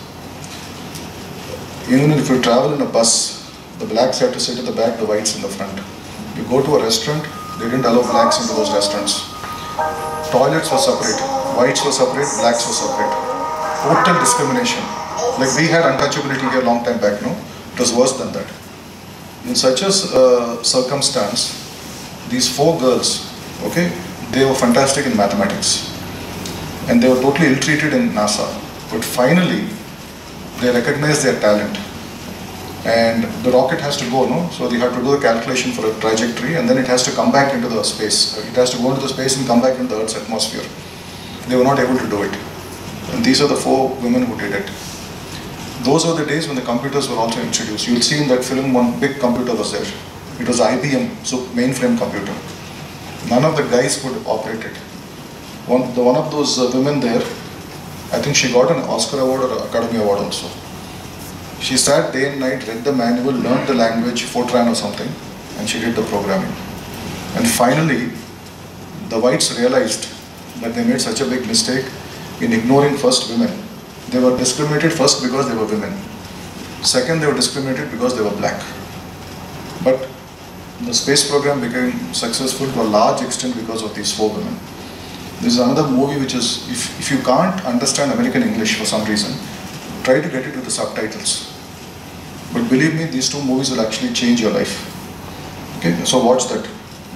Even if you travel in a bus, the blacks had to sit at the back, the whites in the front. You go to a restaurant, they didn't allow blacks into those restaurants. Toilets were separate, whites were separate, blacks were separate. Total discrimination. Like we had untouchability here a long time back, no? It was worse than that. In such a uh, circumstance, these four girls, okay, they were fantastic in mathematics. And they were totally ill-treated in NASA. But finally, they recognized their talent. And the rocket has to go, no? So they have to do a calculation for a trajectory and then it has to come back into the space. It has to go into the space and come back into the Earth's atmosphere. They were not able to do it. And these are the four women who did it. Those were the days when the computers were also introduced. You'll see in that film one big computer was there. It was I B M, so mainframe computer. None of the guys could operate it. One, the, one of those uh, women there, I think she got an Oscar award or Academy award also. She sat day and night, read the manual, learned the language, Fortran or something, and she did the programming. And finally, the whites realized that they made such a big mistake in ignoring first women. They were discriminated first because they were women. Second, they were discriminated because they were black. But the space program became successful to a large extent because of these four women. This is another movie which is, if, if you can't understand American English for some reason, try to get it with the subtitles. But believe me, these two movies will actually change your life. Okay, so watch that.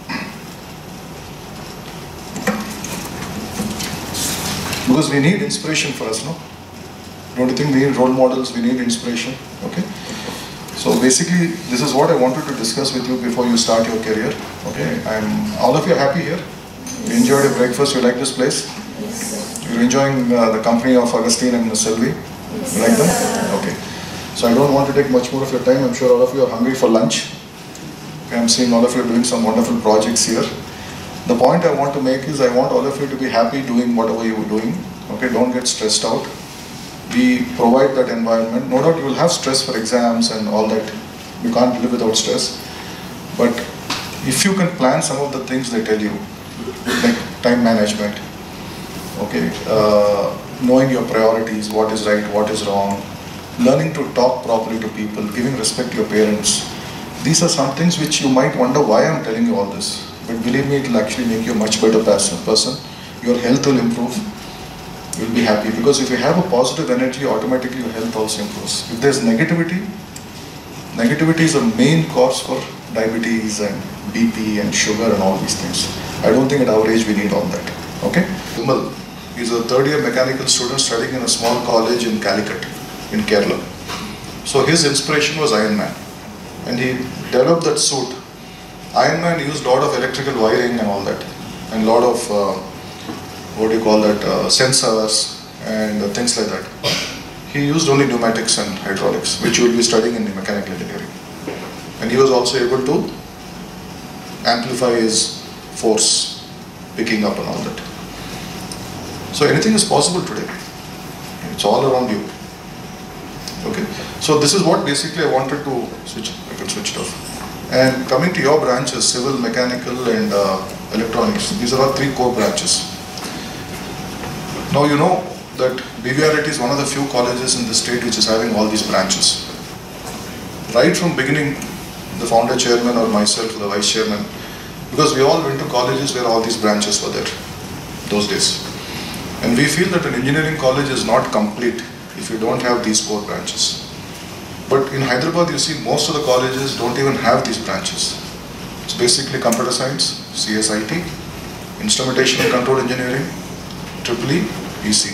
Because we need inspiration for us, no? Don't you think we need role models, we need inspiration? Okay. So basically, this is what I wanted to discuss with you before you start your career. Okay, I'm, all of you are happy here? You enjoyed your breakfast, you like this place? Yes. You're enjoying uh, the company of Augustine and Miss Sylvie? You like them? Okay. So I don't want to take much more of your time. I'm sure all of you are hungry for lunch. Okay, I'm seeing all of you doing some wonderful projects here. The point I want to make is I want all of you to be happy doing whatever you are doing. Okay, don't get stressed out. We provide that environment. No doubt you will have stress for exams and all that. You can't live without stress. But if you can plan some of the things they tell you, like time management, okay, uh, knowing your priorities, what is right, what is wrong, learning to talk properly to people, giving respect to your parents. These are some things which you might wonder why I'm telling you all this. But believe me, it will actually make you a much better person. Your health will improve. You'll be happy. Because if you have a positive energy, automatically your health also improves. If there's negativity, negativity is a main cause for diabetes and B P and sugar and all these things. I don't think at our age we need all that. Okay? Vimal, he's a third year mechanical student studying in a small college in Calicut, in Kerala. So his inspiration was Iron Man. And he developed that suit. Iron Man used a lot of electrical wiring and all that. And a lot of, uh, what do you call that, uh, sensors and uh, things like that. He used only pneumatics and hydraulics, which you will be studying in the mechanical engineering. And he was also able to amplify his force, picking up and all that. So anything is possible today. It's all around you. Okay. So this is what basically I wanted to switch. I can switch it off. And coming to your branches, civil, mechanical and uh, electronics. These are all three core branches. Now you know that B V R I T is one of the few colleges in the state which is having all these branches. Right from beginning, the founder chairman or myself, the vice chairman, because we all went to colleges where all these branches were there, those days. And we feel that an engineering college is not complete if you don't have these core branches. But in Hyderabad, you see most of the colleges don't even have these branches. It's basically computer science, C S I T, instrumentation and control engineering, triple E, E C.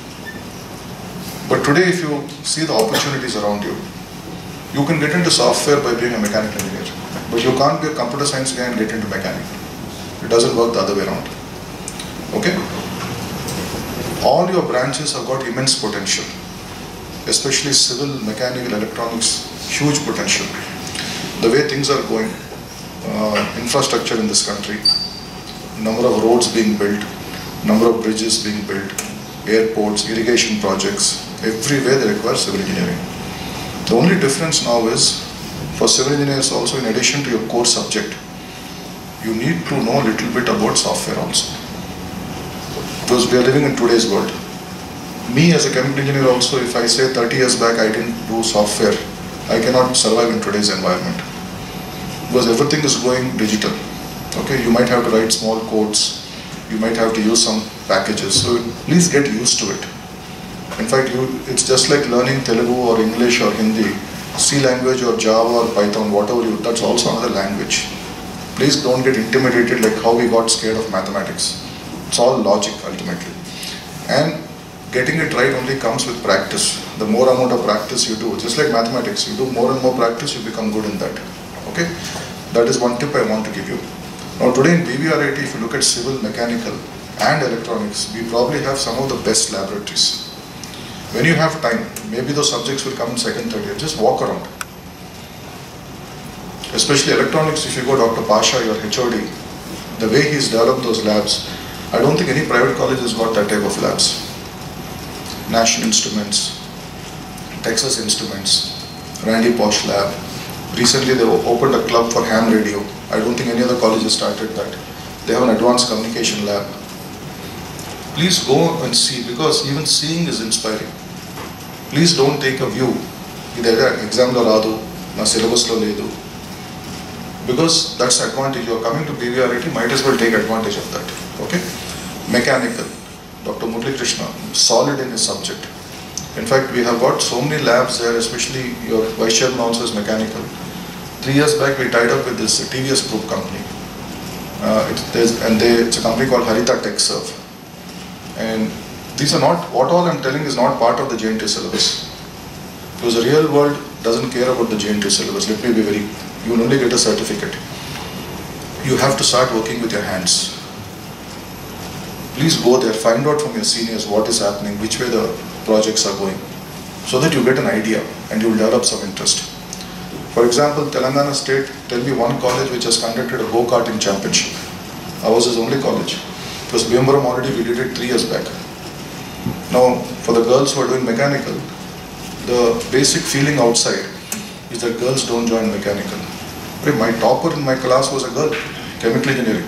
But today, if you see the opportunities around you, you can get into software by being a mechanical engineer. But you can't be a computer science guy and get into mechanic. It doesn't work the other way around. Okay? All your branches have got immense potential, especially civil, mechanical, electronics, huge potential. The way things are going, uh, infrastructure in this country, number of roads being built, number of bridges being built, airports, irrigation projects, everywhere they require civil engineering. The only difference now is, for civil engineers also, in addition to your core subject, you need to know a little bit about software also. Because we are living in today's world. Me as a chemical engineer also, if I say thirty years back I didn't do software, I cannot survive in today's environment. Because everything is going digital. Okay, you might have to write small codes, you might have to use some packages, so please get used to it. In fact, you, it's just like learning Telugu or English or Hindi, C language or Java or Python, whatever you, that's also another language. Please don't get intimidated like how we got scared of mathematics. It's all logic ultimately. And getting it right only comes with practice. The more amount of practice you do, just like mathematics, you do more and more practice, you become good in that. Okay? That is one tip I want to give you. Now today in B V R I T, if you look at civil, mechanical and electronics, we probably have some of the best laboratories. When you have time, maybe those subjects will come in second, third year, just walk around. Especially electronics, if you go Doctor Pasha, your H O D, the way he's developed those labs, I don't think any private college has got that type of labs. National Instruments, Texas Instruments, Randy Posh Lab. Recently they opened a club for ham radio. I don't think any other college has started that. They have an advanced communication lab. Please go and see, because even seeing is inspiring. Please don't take a view. Either exam lo radu, na syllabus lo ledu. Because that's the advantage. You are coming to B V R I T, might as well take advantage of that. Okay? Mechanical. Doctor Murli Krishna, solid in his subject. In fact, we have got so many labs there, especially your vice chairman also is mechanical. Three years back, we tied up with this T V S group company. Uh, it, and they, it's a company called Harita Tech Serve. And these are not, what all I'm telling is not part of the J N T syllabus. Because the real world doesn't care about the J N T syllabus. Let me be very, you will only get a certificate. You have to start working with your hands. Please go there, find out from your seniors what is happening, which way the projects are going, so that you get an idea and you will develop some interest. For example, Telangana State, tell me one college which has conducted a go-karting championship. Ours is only college. It was Bhimavaram already, we did it three years back. Now, for the girls who are doing mechanical, the basic feeling outside is that girls don't join mechanical. My topper in my class was a girl, chemical engineering.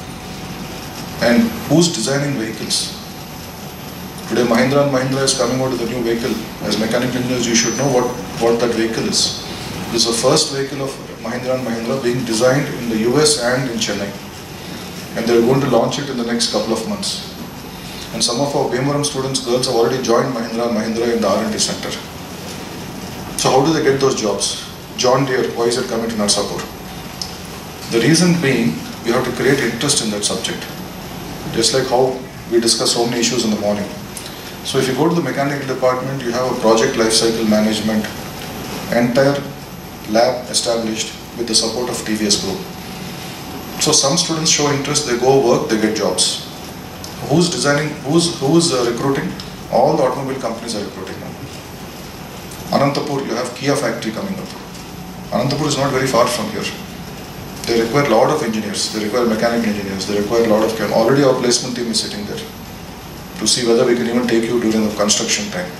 And who's designing vehicles? Today Mahindra and Mahindra is coming out with a new vehicle. As mechanical engineers, you should know what, what that vehicle is. This is the first vehicle of Mahindra and Mahindra being designed in the U S and in Chennai. And they're going to launch it in the next couple of months. And some of our Bhimavaram students, girls, have already joined Mahindra and Mahindra in the R and D center. So how do they get those jobs? John Deere, why is it coming to Narsapur? The reason being, we have to create interest in that subject. Just like how we discuss so many issues in the morning. So if you go to the mechanical department, you have a project lifecycle management, entire lab established with the support of T V S group. So some students show interest, they go work, they get jobs. Who's designing, who's, who's uh, recruiting? All the automobile companies are recruiting now. Anantapur, you have Kia factory coming up. Anantapur is not very far from here. They require a lot of engineers, they require mechanical engineers, they require a lot of chem. Already our placement team is sitting there to see whether we can even take you during the construction time.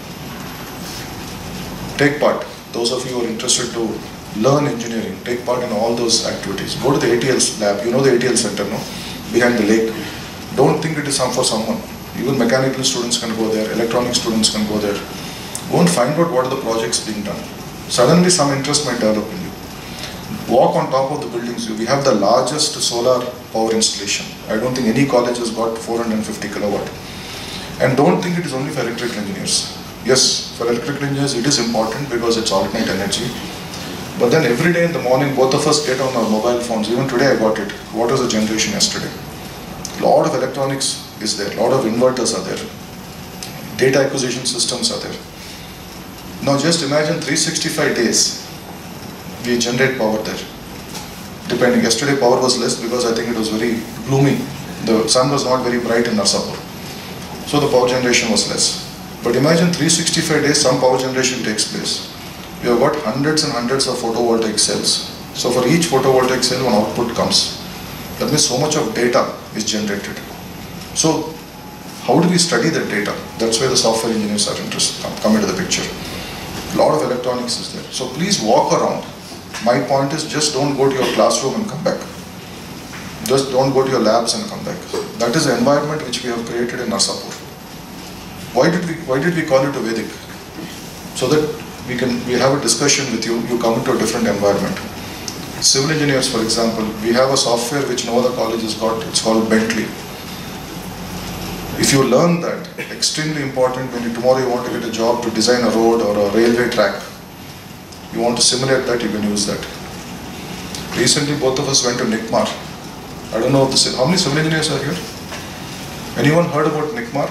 Take part. Those of you who are interested to learn engineering, take part in all those activities. Go to the A T L's lab, you know the A T L center, no? Behind the lake. Don't think it is some for someone. Even mechanical students can go there, electronic students can go there. Go and find out what are the projects being done. Suddenly some interest might develop in you. Walk on top of the buildings. We have the largest solar power installation. I don't think any college has got four hundred fifty kilowatt. And don't think it is only for electrical engineers. Yes, for electrical engineers it is important because it's alternate energy. But then every day in the morning, both of us get on our mobile phones. Even today I got it. What was the generation yesterday? A lot of electronics is there. A lot of inverters are there. Data acquisition systems are there. Now just imagine three hundred sixty-five days we generate power there. Depending, yesterday power was less because I think it was very gloomy. The sun was not very bright in Narsapur. So the power generation was less. But imagine three hundred sixty-five days some power generation takes place. We have got hundreds and hundreds of photovoltaic cells. So for each photovoltaic cell one output comes. That means so much of data is generated. So how do we study that data? That's where the software engineers are interested, come into the picture. A lot of electronics is there. So please walk around. My point is just don't go to your classroom and come back. Just don't go to your labs and come back. That is the environment which we have created in Narsapur. Why did we why did we call it a VEDIC? So that we can we have a discussion with you, you come into a different environment. Civil engineers, for example, we have a software which no other college has got, it's called Bentley. If you learn that, extremely important when you, tomorrow you want to get a job to design a road or a railway track, you want to simulate that, you can use that. Recently both of us went to NICMAR. I don't know if this, how many civil engineers are here? Anyone heard about NICMAR?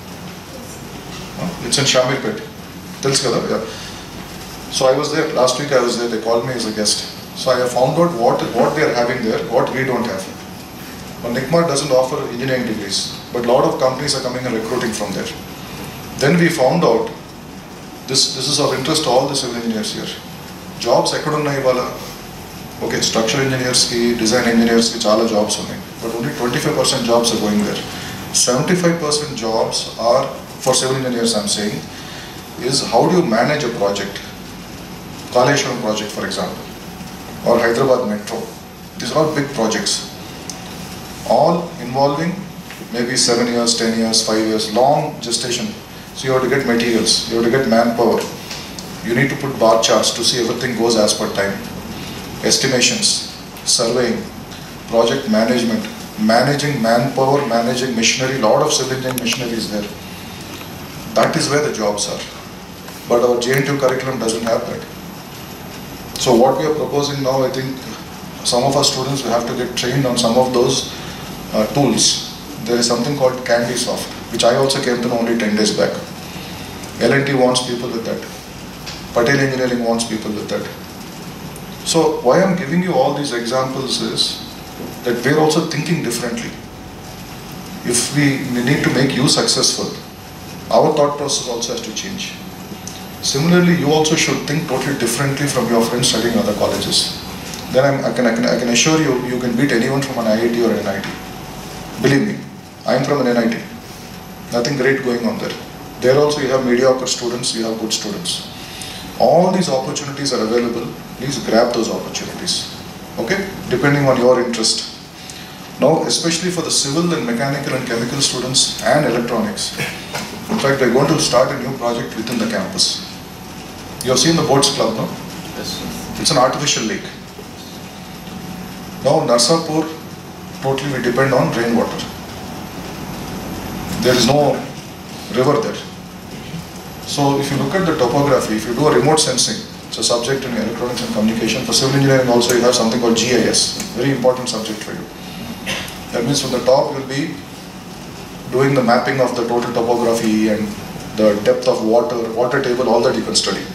No? It's in Shamirpet. Telskada, yeah. So I was there, last week I was there, they called me as a guest. So I have found out what, what they are having there, what we don't have. But NICMAR doesn't offer engineering degrees, but a lot of companies are coming and recruiting from there. Then we found out, this, this is of interest to all the civil engineers here. Jobs ekkada unnai ivala. Okay, structural engineers ki, design engineers ki chala jobs unnai, but only twenty-five percent jobs are going there. seventy-five percent jobs are, for civil engineers I'm saying, is how do you manage a project? Kaleshwaram project for example, or Hyderabad Metro. These are all big projects. All involving maybe seven years, ten years, five years, long gestation. So you have to get materials, you have to get manpower. You need to put bar charts to see everything goes as per time. Estimations, surveying, project management, managing manpower, managing machinery, lot of civil engineering machinery is there. That is where the jobs are. But our J N T U curriculum doesn't have that. So what we are proposing now, I think some of our students will have to get trained on some of those uh, tools. There is something called CandySoft, which I also came to know only ten days back. L and T wants people with that. Patel Engineering wants people with that. So why I'm giving you all these examples is that we're also thinking differently. If we need to make you successful, our thought process also has to change. Similarly, you also should think totally differently from your friends studying other colleges. Then I'm, I, can, I, can, I can assure you, you can beat anyone from an I I T or an N I T. Believe me, I'm from an N I T. Nothing great going on there. There also you have mediocre students, you have good students. All these opportunities are available. Please grab those opportunities. Okay? Depending on your interest. Now, especially for the civil and mechanical and chemical students and electronics. In fact, we're going to start a new project within the campus. You have seen the boats club, no?
Yes, sir.
It's an artificial lake. Now, Narsapur, totally we depend on rainwater. There is no river there. So, if you look at the topography, if you do a remote sensing, it's a subject in electronics and communication. For civil engineering also you have something called G I S, very important subject for you. That means from the top you will be doing the mapping of the total topography and the depth of water, water table, all that you can study.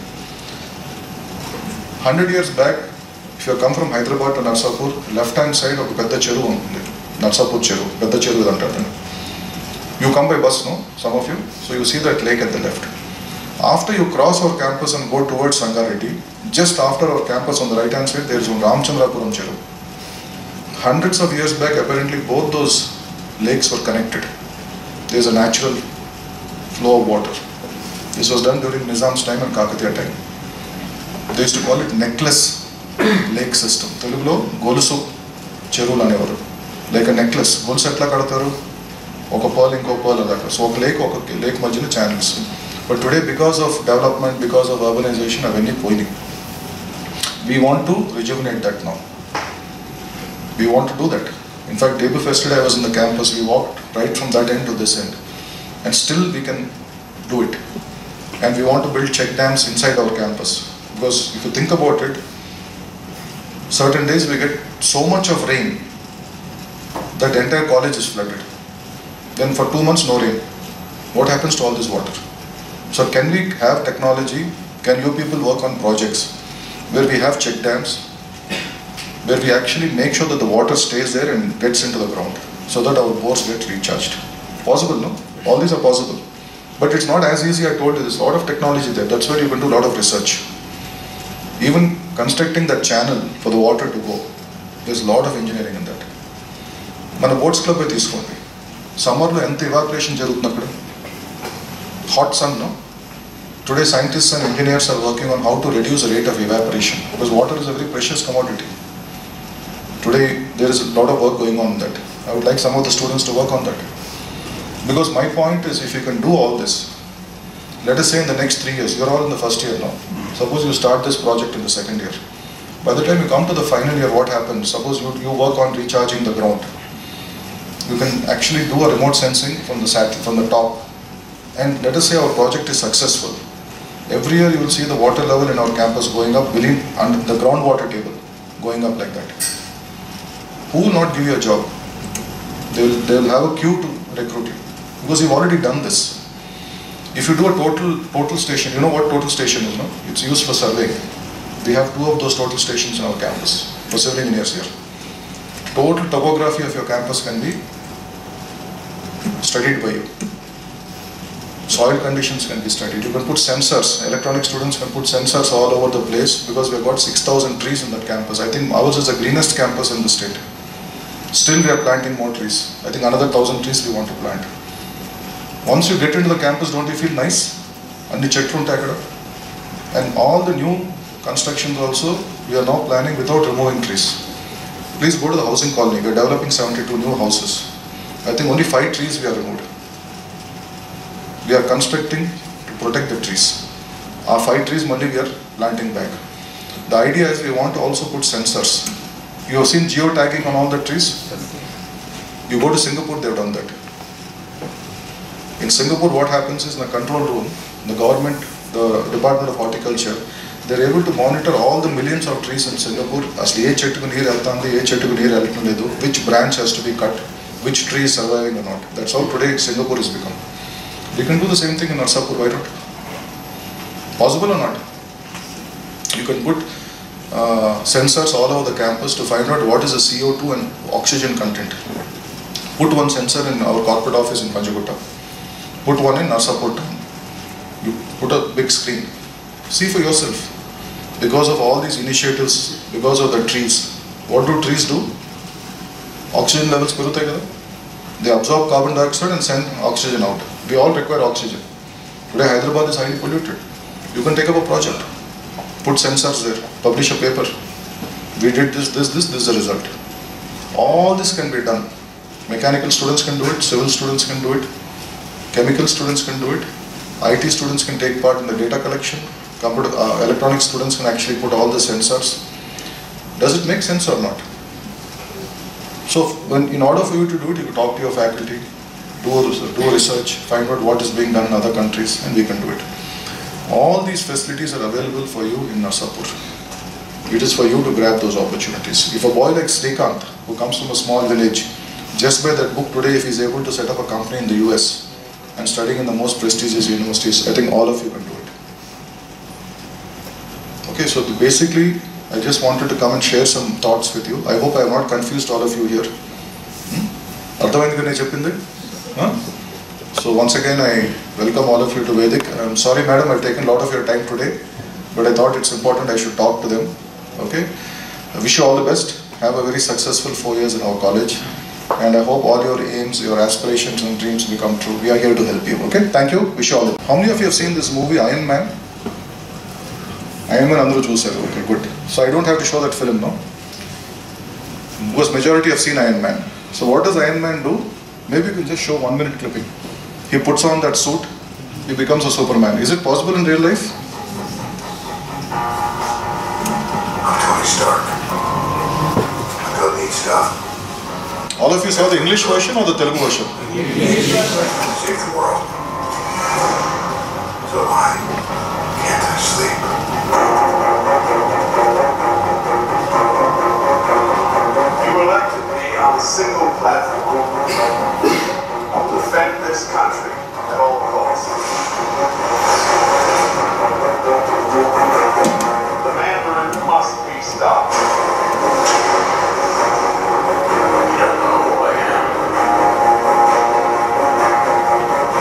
one hundred years back, if you come from Hyderabad to Narsapur, left hand side of Pedda Cheru undi. Narsapur Cheru, Pedda Cheru idantaru. You come by bus, no? Some of you. So you see that lake at the left. After you cross our campus and go towards Sangareddy, just after our campus on the right hand side, there is one Ramchandrapuram Cheru. Hundreds of years back, apparently both those lakes were connected. There is a natural flow of water. This was done during Nizam's time and Kakatiya time. They used to call it necklace lake system. Telugulo Golusu Cherulu anevaru. Like a necklace. Golusu etla kadataru? Oka pearl inko pearl adaka. So oka lake oka lake majhilo channels. But today, because of development, because of urbanization, avani poini. We want to rejuvenate that now. We want to do that. In fact, day before yesterday I was in the campus, we walked right from that end to this end. And still we can do it. And we want to build check dams inside our campus. Because if you think about it, certain days we get so much of rain that the entire college is flooded. Then for two months no rain. What happens to all this water? So can we have technology, can you people work on projects where we have check dams, where we actually make sure that the water stays there and gets into the ground so that our bores get recharged? Possible, no? All these are possible. But it's not as easy. I told you, there's a lot of technology there. That's where you can do a lot of research. Even constructing that channel for the water to go, there's a lot of engineering in that. Mana boats club is తీసుకోండి. Summer lo enta evaporation jarugutundi akkada. Hot sun, no? Today scientists and engineers are working on how to reduce the rate of evaporation, because water is a very precious commodity. Today there is a lot of work going on that. I would like some of the students to work on that. Because my point is, if you can do all this, let us say in the next three years, you're all in the first year now. Suppose you start this project in the second year. By the time you come to the final year, what happens? Suppose you, you work on recharging the ground. You can actually do a remote sensing from the sat from the top. And let us say our project is successful. Every year you will see the water level in our campus going up, within under the groundwater table going up like that. Who will not give you a job? They will, they will have a queue to recruit you, because you've already done this. If you do a total total station, you know what total station is, no? It's used for surveying. We have two of those total stations in our campus for civil engineers here. Total topography of your campus can be studied by you. Soil conditions can be studied. You can put sensors. Electronic students can put sensors all over the place, because we have got six thousand trees in that campus. I think ours is the greenest campus in the state. Still we are planting more trees. I think another thousand trees we want to plant. Once you get into the campus, don't you feel nice? And the chetru untayi akkada. And all the new constructions also, we are now planning without removing trees. Please go to the housing colony. We are developing seventy-two new houses. I think only five trees we have removed. We are constructing to protect the trees. Our five trees only we are planting back. The idea is we want to also put sensors. You have seen geotagging on all the trees? You go to Singapore, they have done that. In Singapore, what happens is, in the control room, the government, the Department of Horticulture, they are able to monitor all the millions of trees in Singapore. Which branch has to be cut, which tree is surviving or not. That's how today Singapore has become. We can do the same thing in Narsapur, why not? Possible or not? You can put uh, sensors all over the campus to find out what is the C O two and oxygen content. Put one sensor in our corporate office in Panjagutta. Put one in Narsapur town. You put a big screen. See for yourself. Because of all these initiatives, because of the trees, what do trees do? Oxygen levels perutai kada. They absorb carbon dioxide and send oxygen out. We all require oxygen. Today Hyderabad is highly polluted. You can take up a project, put sensors there, publish a paper. We did this, this, this, this is the result. All this can be done. Mechanical students can do it, civil students can do it, chemical students can do it, I T students can take part in the data collection, computer, uh, electronic students can actually put all the sensors. Does it make sense or not? So, when, in order for you to do it, you can talk to your faculty, do a, do a research, find out what is being done in other countries, and we can do it. All these facilities are available for you in Narsapur. It is for you to grab those opportunities. If a boy like Srikanth, who comes from a small village, just by that book today, if he is able to set up a company in the U S and studying in the most prestigious universities, I think all of you can do it. Okay, so basically, I just wanted to come and share some thoughts with you. I hope I have not confused all of you here. Hmm? Huh? So once again, I welcome all of you to VEDIC. I'm sorry, madam, I've taken a lot of your time today, but I thought it's important I should talk to them. Okay? I wish you all the best. Have a very successful four years in our college. And I hope all your aims, your aspirations and dreams become true. We are here to help you. Okay? Thank you. Wish you all the best. How many of you have seen this movie, Iron Man? Iron Man Andru Chusaru. Okay, good. So I don't have to show that film, no? Because majority have seen Iron Man. So what does Iron Man do? Maybe you can just show one minute clipping. He puts on that suit, he becomes a Superman. Is it possible in real life?
I'm Tony Stark. I go need stuff.
All of you saw the English version or the Telugu version?
Save the world. So why can't I sleep? You elected me on a single platform. I'll defend this country at all costs. The Mandarin must be stopped. You don't know who I am.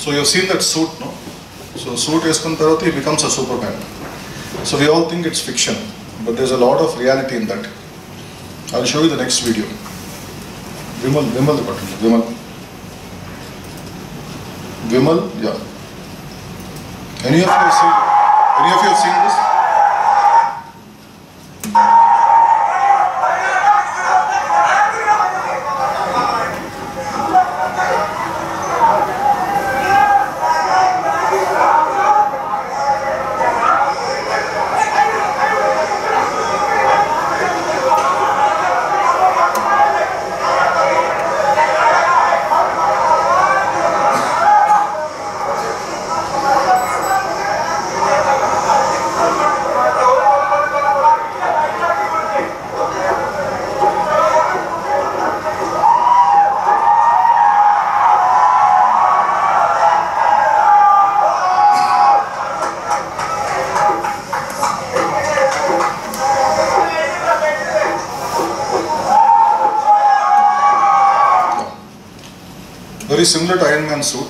So you've seen that suit, no? So suit వేసుకున్న తర్వాత he becomes a Superman. So we all think it's fiction, but there's a lot of reality in that. I'll show you the next video. Vimal, Vimal, Vimal. Vimal, yeah. Any of you have seen, any of you have seen this? Very similar to Iron Man suit.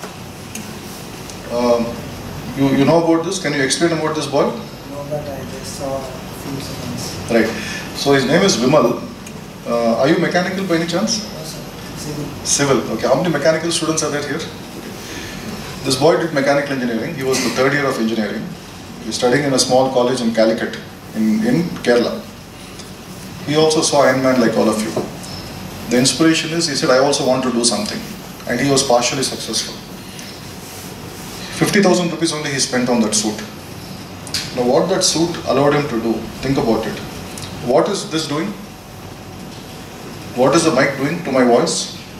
Um, you, you know about this? Can you explain about this boy?
No, but I just saw a few seconds.
Right. So his name is Vimal. Uh, are you mechanical by any chance?
No, sir. Civil.
Civil. Okay. How many mechanical students are there here? This boy did mechanical engineering. He was the third year of engineering. He was studying in a small college in Calicut, in, in Kerala. He also saw Iron Man like all of you. The inspiration is, he said, I also want to do something. And he was partially successful. fifty thousand rupees only he spent on that suit. Now what that suit allowed him to do, think about it. What is this doing? What is the mic doing to my voice?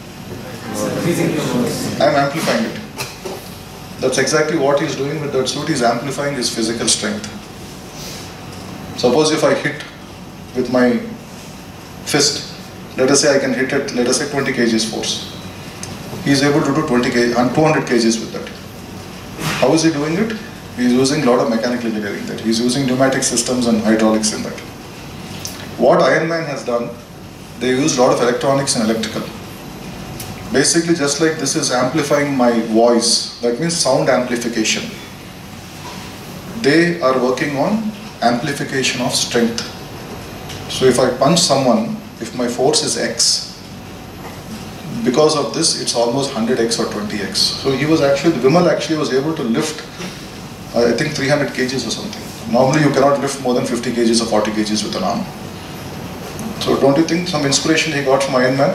I am amplifying it. That's exactly what he is doing with that suit. He is amplifying his physical strength. Suppose if I hit with my fist, let us say I can hit it, let us say twenty kilograms force. He is able to do twenty kilograms and two hundred kilograms with that. How is he doing it? He is using a lot of mechanical engineering that. He is using pneumatic systems and hydraulics in that. What Iron Man has done, they use a lot of electronics and electrical. Basically just like this is amplifying my voice, that means sound amplification. They are working on amplification of strength. So if I punch someone, if my force is X, because of this, it's almost one hundred X or twenty X. So he was actually, Vimal actually was able to lift, uh, I think three hundred kilograms or something. Normally you cannot lift more than fifty kilograms or forty kilograms with an arm. So don't you think some inspiration he got from Iron Man?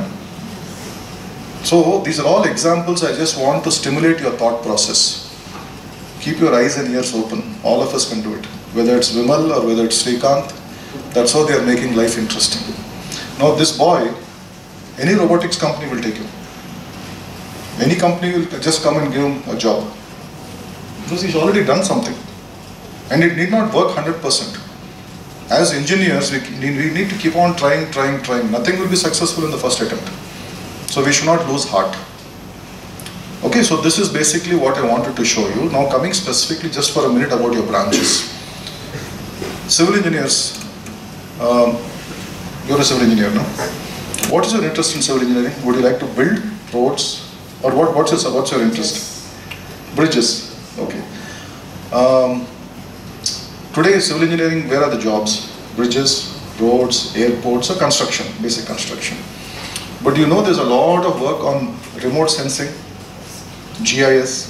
So these are all examples. I just want to stimulate your thought process. Keep your eyes and ears open. All of us can do it. Whether it's Vimal or whether it's Srikanth, that's how they are making life interesting. Now this boy, any robotics company will take him. Any company will just come and give him a job. Because he's already done something. And it need not work one hundred percent. As engineers, we, we need to keep on trying, trying, trying. Nothing will be successful in the first attempt. So we should not lose heart. Okay, so this is basically what I wanted to show you. Now coming specifically just for a minute about your branches. Civil engineers, um, you're a civil engineer, no? What is your interest in civil engineering? Would you like to build roads? Or what, what's, your, what's your interest? Bridges. Okay. Um, today, civil engineering, where are the jobs? Bridges, roads, airports, or construction, basic construction. But you know there's a lot of work on remote sensing, G I S.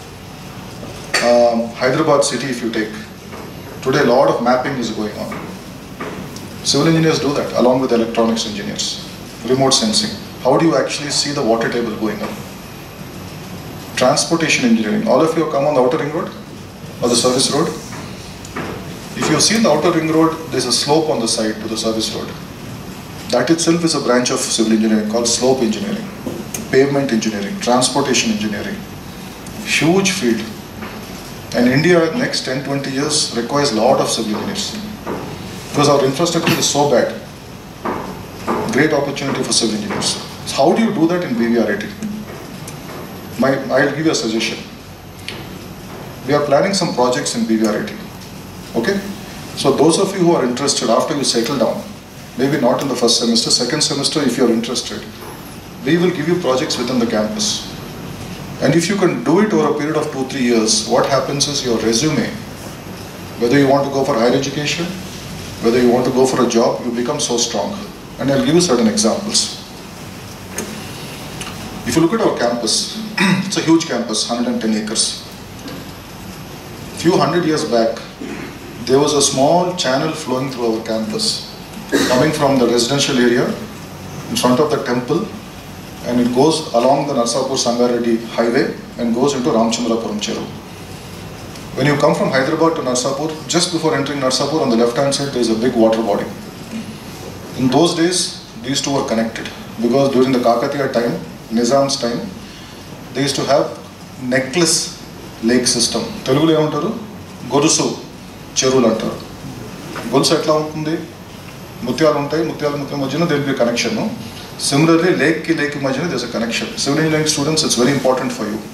Um, Hyderabad city, if you take. Today, a lot of mapping is going on. Civil engineers do that, along with electronics engineers. Remote sensing. How do you actually see the water table going up? Transportation engineering. All of you have come on the outer ring road or the service road. If you see the outer ring road, there's a slope on the side to the service road. That itself is a branch of civil engineering called slope engineering, pavement engineering, transportation engineering. Huge field. And India next ten to twenty years requires a lot of civil engineers. Because our infrastructure is so bad. Great opportunity for civil engineers. So how do you do that in B V R A T? My, I'll give you a suggestion. We are planning some projects in B V R A T. Okay? So those of you who are interested, after you settle down, maybe not in the first semester, second semester if you are interested, we will give you projects within the campus. And if you can do it over a period of two, three years, what happens is your resume, whether you want to go for higher education, whether you want to go for a job, you become so strong. And I'll give you certain examples. If you look at our campus, it's a huge campus, one hundred ten acres. A few hundred years back, there was a small channel flowing through our campus, coming from the residential area in front of the temple, and it goes along the Narsapur-Sangareddy highway and goes into Ramchandrapuram Cheru. When you come from Hyderabad to Narsapur, just before entering Narsapur, on the left hand side there is a big water body. In those days, these two were connected because during the Kakatiya time, Nizam's time, they used to have necklace lake system. Telugulo emantaru? Gorusu చెరువులు అంటారు. గొలుసు ఎట్లా ఉంటుంది? ముత్యాలు ఉంటాయి, ముత్యాల ముత్యాల మధ్యన there will be a connection. Similarly, lake ki lake మధ్యన there is a connection. Civil engineering students, it's very important for you.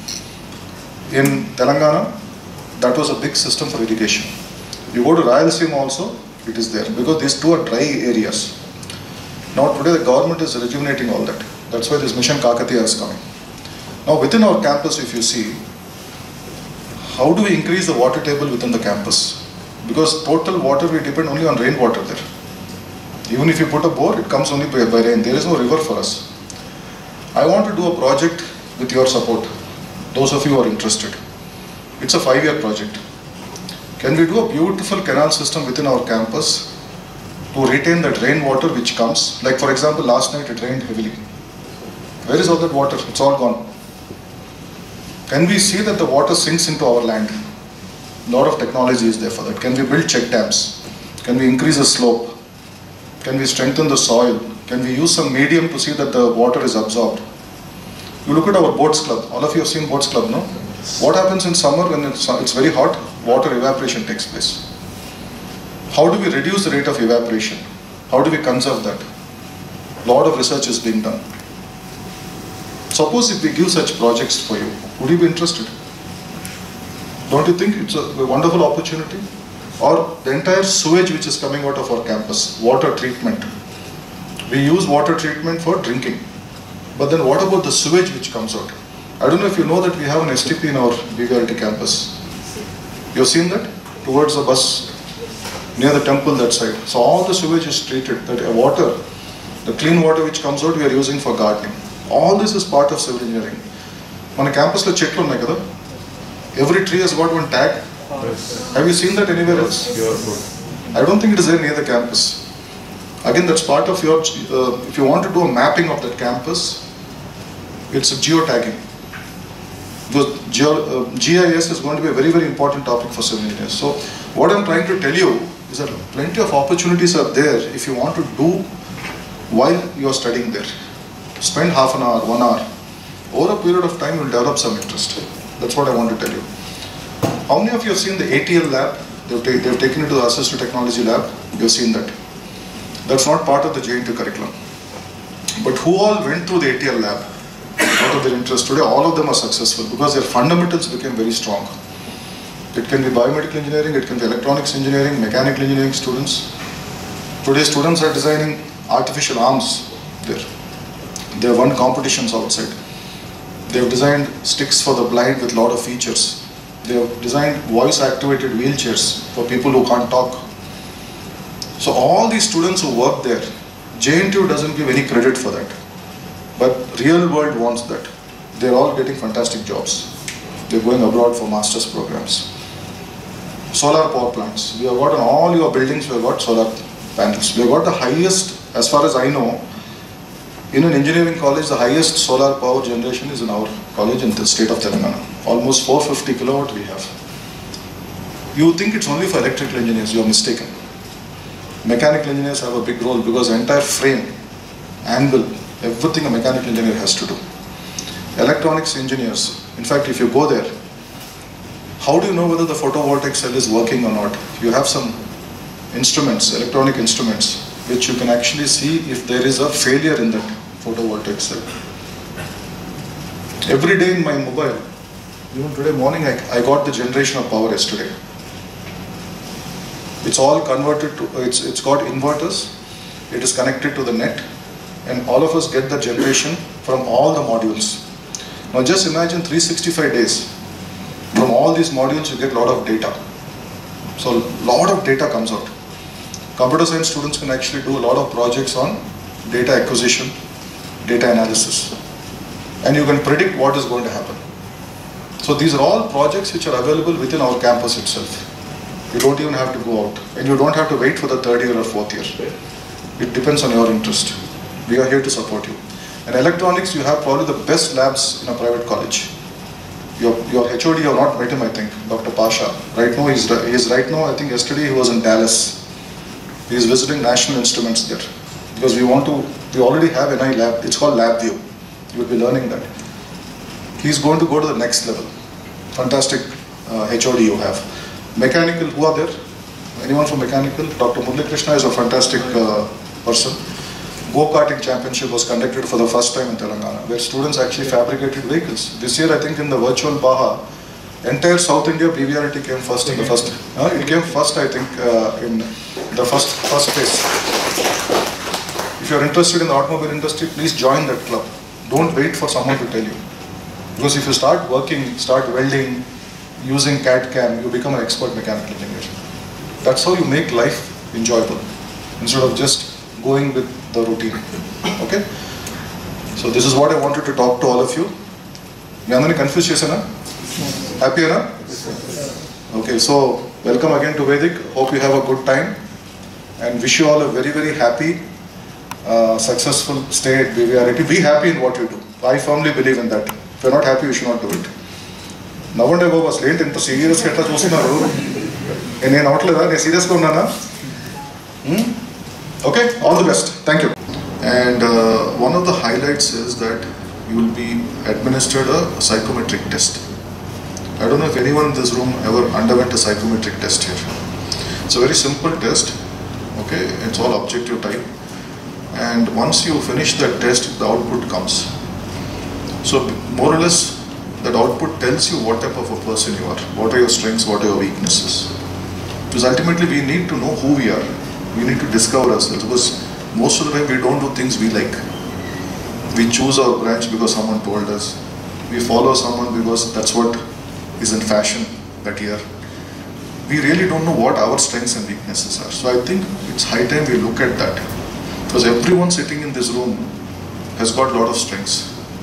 In Telangana, that was a big system for irrigation. You go to Rayalaseema also, it is there because these two are dry areas. Now today the government is rejuvenating all that. That's why this mission Kakatiya is coming. Now within our campus, if you see, how do we increase the water table within the campus? Because total water, we depend only on rainwater there. Even if you put a bore, it comes only by, by rain. There is no river for us. I want to do a project with your support. Those of you who are interested. It's a five-year project. Can we do a beautiful canal system within our campus to retain that rainwater which comes? Like for example, last night it rained heavily. Where is all that water? It's all gone. Can we see that the water sinks into our land? A lot of technology is there for that. Can we build check dams? Can we increase the slope? Can we strengthen the soil? Can we use some medium to see that the water is absorbed? You look at our boats club. All of you have seen boats club, no? What happens in summer when it's, it's very hot? Water evaporation takes place. How do we reduce the rate of evaporation? How do we conserve that? A lot of research is being done. Suppose if we give such projects for you, would you be interested? Don't you think it's a wonderful opportunity? Or the entire sewage which is coming out of our campus, water treatment. We use water treatment for drinking. But then what about the sewage which comes out? I don't know if you know that we have an S T P in our V E D I C campus. You have seen that? Towards the bus, near the temple that side. So all the sewage is treated. That water, the clean water which comes out, we are using for gardening. All this is part of civil engineering. On a campus, la cheklu unnai kada. Every tree has got one tag. Yes. Have you seen that anywhere else? I don't think it is there near the campus. Again, that's part of your, uh, if you want to do a mapping of that campus, it's a geotagging. Because geo, uh, G I S is going to be a very, very important topic for civil engineers. So what I'm trying to tell you is that plenty of opportunities are there if you want to do while you are studying there. Spend half an hour, one hour. Over a period of time, you will develop some interest. That's what I want to tell you. How many of you have seen the A T L lab? They've, ta they've taken it to the Assistive Technology lab. You've seen that. That's not part of the J N T curriculum. But who all went through the A T L lab out of their interest today? All of them are successful because their fundamentals became very strong. It can be biomedical engineering, it can be electronics engineering, mechanical engineering students. Today students are designing artificial arms there. They have won competitions outside. They have designed sticks for the blind with a lot of features. They have designed voice-activated wheelchairs for people who can't talk. So all these students who work there, J N T U doesn't give any credit for that. But real world wants that. They're all getting fantastic jobs. They're going abroad for master's programs. Solar power plants. We have got on all your buildings, we have got solar panels. We have got the highest, as far as I know, in an engineering college, the highest solar power generation is in our college in the state of Telangana. Almost four hundred fifty kilowatt we have. You think it's only for electrical engineers, you are mistaken. Mechanical engineers have a big role because the entire frame, angle, everything a mechanical engineer has to do. Electronics engineers, in fact if you go there, how do you know whether the photovoltaic cell is working or not? You have some instruments, electronic instruments, which you can actually see if there is a failure in that photovoltaic cell. Every day in my mobile, even today morning I, I got the generation of power yesterday. It's all converted to, it's, it's got inverters, it is connected to the net, and all of us get the generation from all the modules. Now just imagine three hundred sixty-five days. From all these modules you get a lot of data. So a lot of data comes out. Computer science students can actually do a lot of projects on data acquisition, data analysis. And you can predict what is going to happen. So these are all projects which are available within our campus itself. You don't even have to go out. And you don't have to wait for the third year or fourth year. It depends on your interest. We are here to support you. In electronics, you have probably the best labs in a private college. Your, your H O D, you have not met him, I think, Doctor Pasha. Right now, he's, he's right now, I think yesterday he was in Dallas. He's visiting National Instruments there. Because we want to, we already have N I lab, it's called LabView. You will be learning that. He's going to go to the next level. Fantastic uh, H O D you have. Mechanical, who are there? Anyone from mechanical? Doctor Murali Krishna is a fantastic uh, person. Go-karting championship was conducted for the first time in Telangana, where students actually fabricated vehicles. This year, I think in the virtual Baha, entire South India B V R T came first in the first. Uh, it came first, I think, uh, in the first first phase. If you are interested in the automobile industry, please join that club. Don't wait for someone to tell you. Because if you start working, start welding, using C A D C A M, you become an expert mechanical engineer. That's how you make life enjoyable, instead of just going with the routine. Okay? So this is what I wanted to talk to all of you. Me andani confuse chesana? Happy na? Okay, so welcome again to Vedic. Hope you have a good time and wish you all a very very happy, uh, successful stay at B V R T. Be happy in what you do. I firmly believe in that. If you're not happy, you should not do it. Navande Babu was late in the serious ketta chustunaru. Nenu avట్లేదా? నేను serious గా ఉన్నానా? Okay, all the best. Thank you. And uh, one of the highlights is that you will be administered a psychometric test. I don't know if anyone in this room ever underwent a psychometric test here. It's a very simple test. Okay, it's all objective type. And once you finish that test, the output comes. So more or less, that output tells you what type of a person you are. What are your strengths, what are your weaknesses. Because ultimately we need to know who we are. We need to discover ourselves, because most of the time we don't do things we like. We choose our branch because someone told us. We follow someone because that's what is in fashion that year. We really don't know what our strengths and weaknesses are. So I think it's high time we look at that. Because everyone sitting in this room has got a lot of strengths.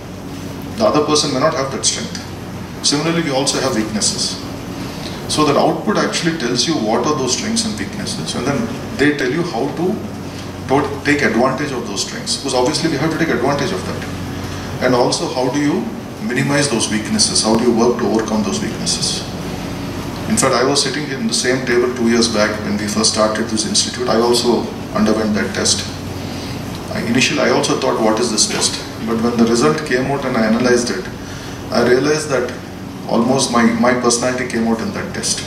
The other person may not have that strength. Similarly, we also have weaknesses. So that output actually tells you what are those strengths and weaknesses, and then they tell you how to, to take advantage of those strengths. Because obviously we have to take advantage of that. And also, how do you minimize those weaknesses? How do you work to overcome those weaknesses? In fact, I was sitting in the same table two years back when we first started this institute. I also underwent that test. I, initially, I also thought, what is this test? But when the result came out and I analyzed it, I realized that almost my, my personality came out in that test.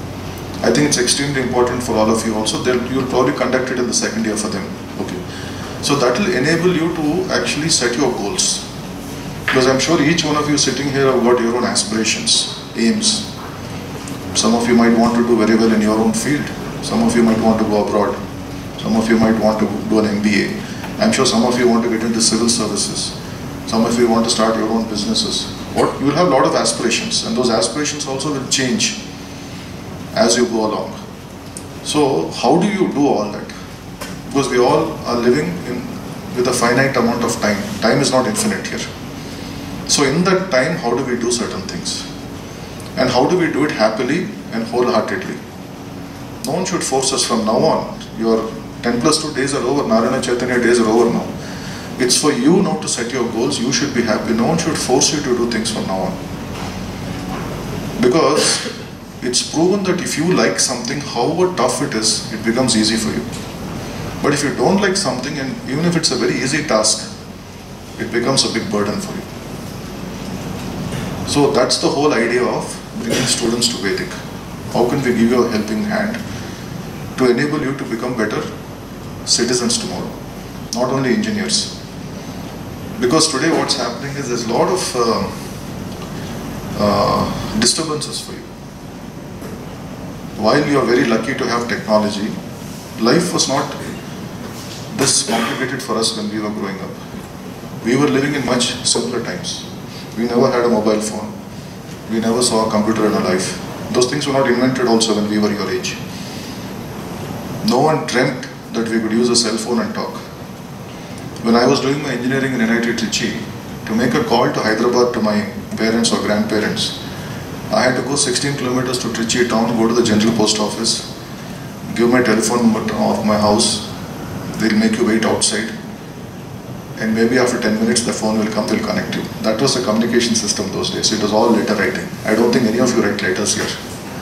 I think it's extremely important for all of you also. You'll probably conduct it in the second year for them. Okay. So that will enable you to actually set your goals. Because I'm sure each one of you sitting here have got your own aspirations, aims. Some of you might want to do very well in your own field. Some of you might want to go abroad. Some of you might want to do an M B A. I'm sure some of you want to get into civil services. Some of you want to start your own businesses. What, you will have a lot of aspirations, and those aspirations also will change as you go along. So how do you do all that? Because we all are living in with a finite amount of time. Time is not infinite here. So in that time, how do we do certain things? And how do we do it happily and wholeheartedly? No one should force us from now on. Your ten plus two days are over, Narayana Chaitanya days are over now. It's for you now to set your goals. You should be happy. No one should force you to do things from now on. Because it's proven that if you like something, however tough it is, it becomes easy for you. But if you don't like something, and even if it's a very easy task, it becomes a big burden for you. So that's the whole idea of bringing students to Vedic. How can we give you a helping hand to enable you to become better citizens tomorrow, not only engineers. Because today what's happening is there's a lot of uh, uh, disturbances for you. While you are very lucky to have technology, life was not this complicated for us when we were growing up. We were living in much simpler times. We never had a mobile phone. We never saw a computer in our life. Those things were not invented also when we were your age. No one dreamt that we could use a cell phone and talk. When I was doing my engineering in N I T Trichy, to make a call to Hyderabad to my parents or grandparents, I had to go sixteen kilometers to Trichy town, go to the general post office, give my telephone number of my house, they'll make you wait outside, and maybe after ten minutes the phone will come, they'll connect you. That was the communication system those days. It was all letter writing. I don't think any of you write letters here.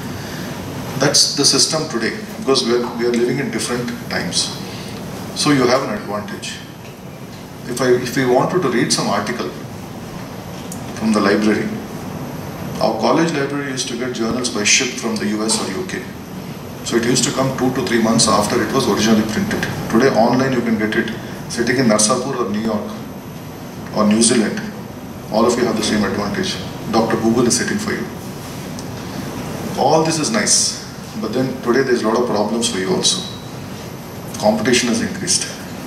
That's the system today, because we are, we are living in different times. So you have an advantage. If, I, if we wanted to read some article from the library, our college library used to get journals by ship from the U S or U K. So it used to come two to three months after it was originally printed. Today online you can get it sitting in Narsapur or New York or New Zealand. All of you have the same advantage. Doctor Google is sitting for you. All this is nice, but then today there is a lot of problems for you also. Competition has increased.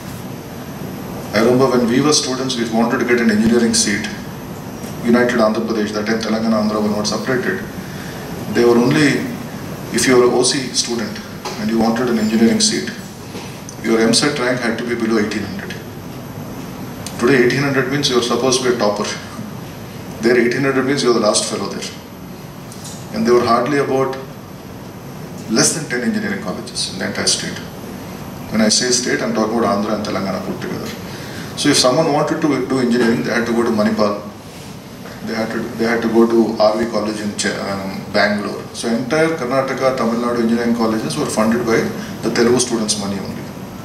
I remember when we were students, we wanted to get an engineering seat. United Andhra Pradesh, that time Telangana Andhra were not separated. They were only, if you were an O C student and you wanted an engineering seat, your M set rank had to be below eighteen hundred. Today eighteen hundred means you are supposed to be a topper. There eighteen hundred means you are the last fellow there. And there were hardly about less than ten engineering colleges in the entire state. When I say state, I am talking about Andhra and Telangana put together. So if someone wanted to do engineering, they had to go to Manipal. They had to they had to go to R V College in um, Bangalore. So entire Karnataka, Tamil Nadu engineering colleges were funded by the Telugu students' money only.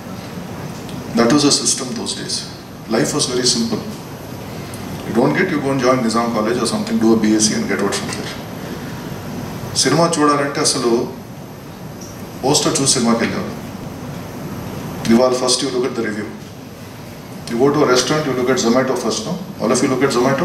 That was the system those days. Life was very simple. You don't get, you go and join Nizam College or something, do a B S c and get out from there. Cinema చూడాలంటే అసలు poster చూసి సినిమాకి వెళ్ళారు. ఇవాళ first you look at the review. You go to a restaurant, you look at Zomato first, no? All of you look at Zomato?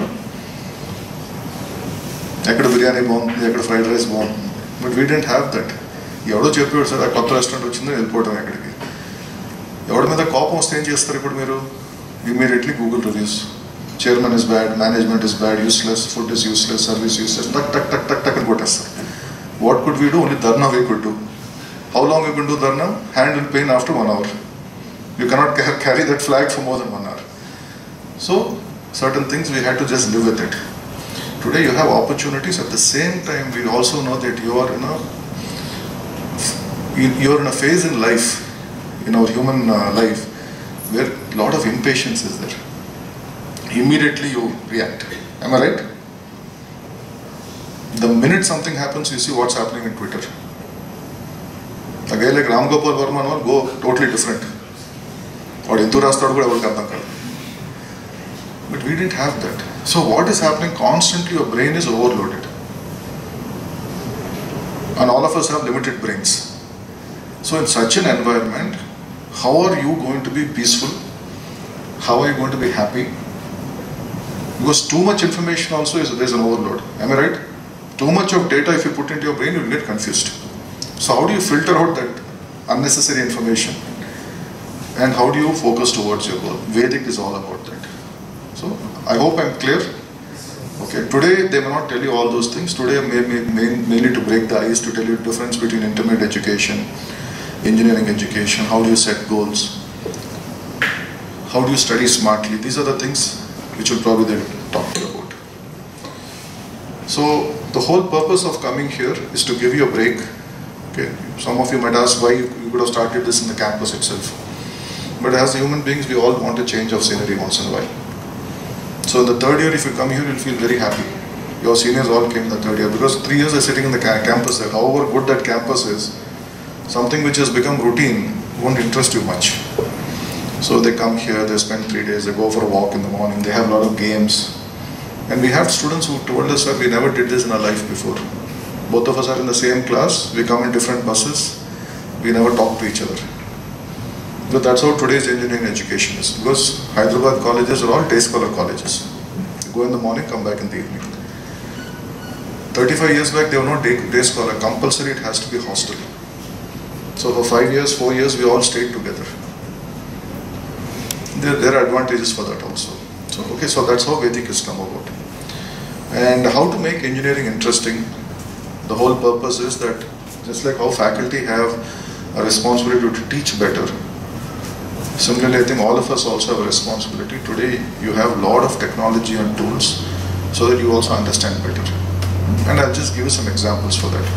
ఎక్కడ బిర్యానీ బాగుంది, ఎక్కడ fried rice బాగుంది. But we didn't have that. ఎవడో చెప్పాడు సార్ ఆ కొత్త restaurant వచ్చిందో వెళ్ళిపోవడం ఎక్కడికి. ఎవడి మీద కోపం వస్తే ఏం చేస్తారు ఇప్పుడు మీరు? Immediately Google reviews. Chairman is bad, management is bad, useless, food is useless, service useless, టక్ టక్ టక్ టక్ టక్ అని కొట్టేస్తారు. What could we do? Only dharna we could do. How long you can do dharna? Hand will pain after one hour. You cannot carry that flag for more than one hour. So, certain things we had to just live with it. Today you have opportunities. At the same time, we also know that you are in a you are in a phase in life, in our human uh, life, where a lot of impatience is there. Immediately you react. Am I right? The minute something happens, you see what's happening in Twitter. A guy like Ram Gopal Varma will go totally different. Or into రాస్తాడు కూడా ఎవరికి అర్థం కాదు. But we didn't have that. So what is happening? Constantly your brain is overloaded. And all of us have limited brains. So in such an environment, how are you going to be peaceful? How are you going to be happy? Because too much information also is there's an overload. Am I right? Too much of data if you put into your brain, you will get confused. So how do you filter out that unnecessary information? And how do you focus towards your goal? Vedic is all about that. So, I hope I'm clear. Okay, today they may not tell you all those things. Today may, may, may, mainly to break the ice, to tell you the difference between intermediate education, engineering education, how do you set goals, how do you study smartly. These are the things which we'll probably then talk to you about. So, the whole purpose of coming here is to give you a break. Okay, some of you might ask why you, you could have started this in the campus itself. But as human beings, we all want a change of scenery once in a while. So in the third year, if you come here, you'll feel very happy. Your seniors all came in the third year, because three years they're sitting in the ca campus there. However good that campus is, something which has become routine won't interest you much. So they come here, they spend three days, they go for a walk in the morning, they have a lot of games. And we have students who told us that we never did this in our life before. Both of us are in the same class, we come in different buses, we never talk to each other. But that's how today's engineering education is. Because Hyderabad colleges are all day scholar colleges. You go in the morning, come back in the evening. thirty-five years back, they were not day, day scholar. Compulsory, it has to be hostel. So for five years, four years, we all stayed together. There, there are advantages for that also. So, okay, so that's how Vedic has come about. And how to make engineering interesting. The whole purpose is that just like how faculty have a responsibility to teach better, similarly I think all of us also have a responsibility. Today you have a lot of technology and tools so that you also understand better. And I'll just give you some examples for that.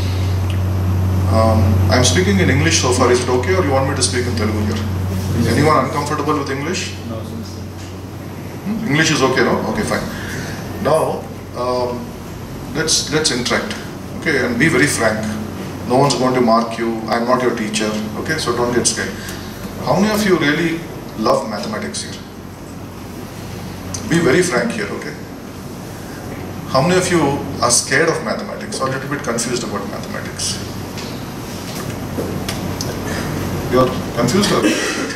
Um, I'm speaking in English so far. Is it okay, or you want me to speak in Telugu here? Anyone uncomfortable with English?
No, sir.
Hmm? English is okay, no? Okay, fine. Now, um, let's let's interact, okay, and be very frank. No one's going to mark you. I'm not your teacher, okay? So don't get scared. How many of you really love mathematics here? Be very frank here, okay? How many of you are scared of mathematics or a little bit confused about mathematics? You're confused or?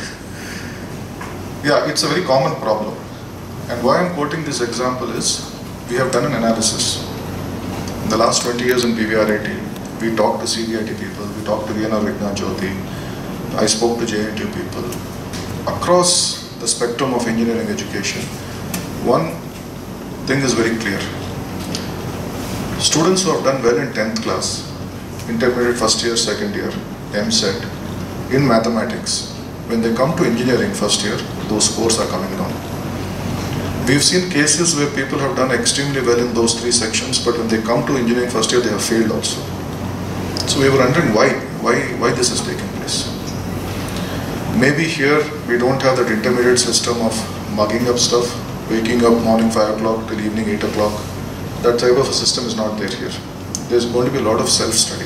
Yeah, it's a very common problem. And why I'm quoting this example is, we have done an analysis. In the last twenty years in P V R I T, we talked to C B I T people, we talked to V N R Vignan Jyoti, I spoke to J N T U people. Across the spectrum of engineering education, one thing is very clear. Students who have done well in tenth class, intermediate first year, second year, M set, in mathematics, when they come to engineering first year, those scores are coming down. We've seen cases where people have done extremely well in those three sections, but when they come to engineering first year, they have failed also. So we were wondering why, why, why this is taking place. Maybe here we don't have that intermediate system of mugging up stuff, waking up morning five o'clock till evening eight o'clock. That type of a system is not there here. There's going to be a lot of self-study.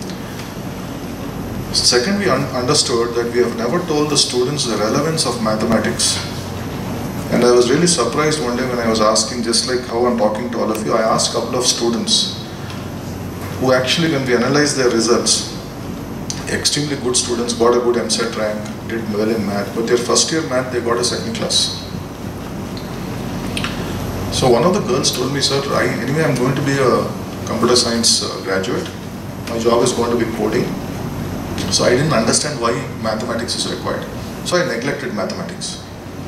Second, we un understood that we have never told the students the relevance of mathematics. And I was really surprised one day when I was asking, just like how I'm talking to all of you, I asked a couple of students who actually, when we analyzed their results, extremely good students, got a good M set rank, did well in math, but their first year math, they got a second class. So one of the girls told me, sir, I, anyway I'm going to be a computer science uh, graduate. My job is going to be coding. So I didn't understand why mathematics is required. So I neglected mathematics.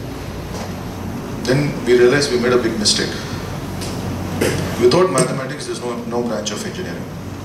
Then we realized we made a big mistake. Without mathematics, there's no, no branch of engineering.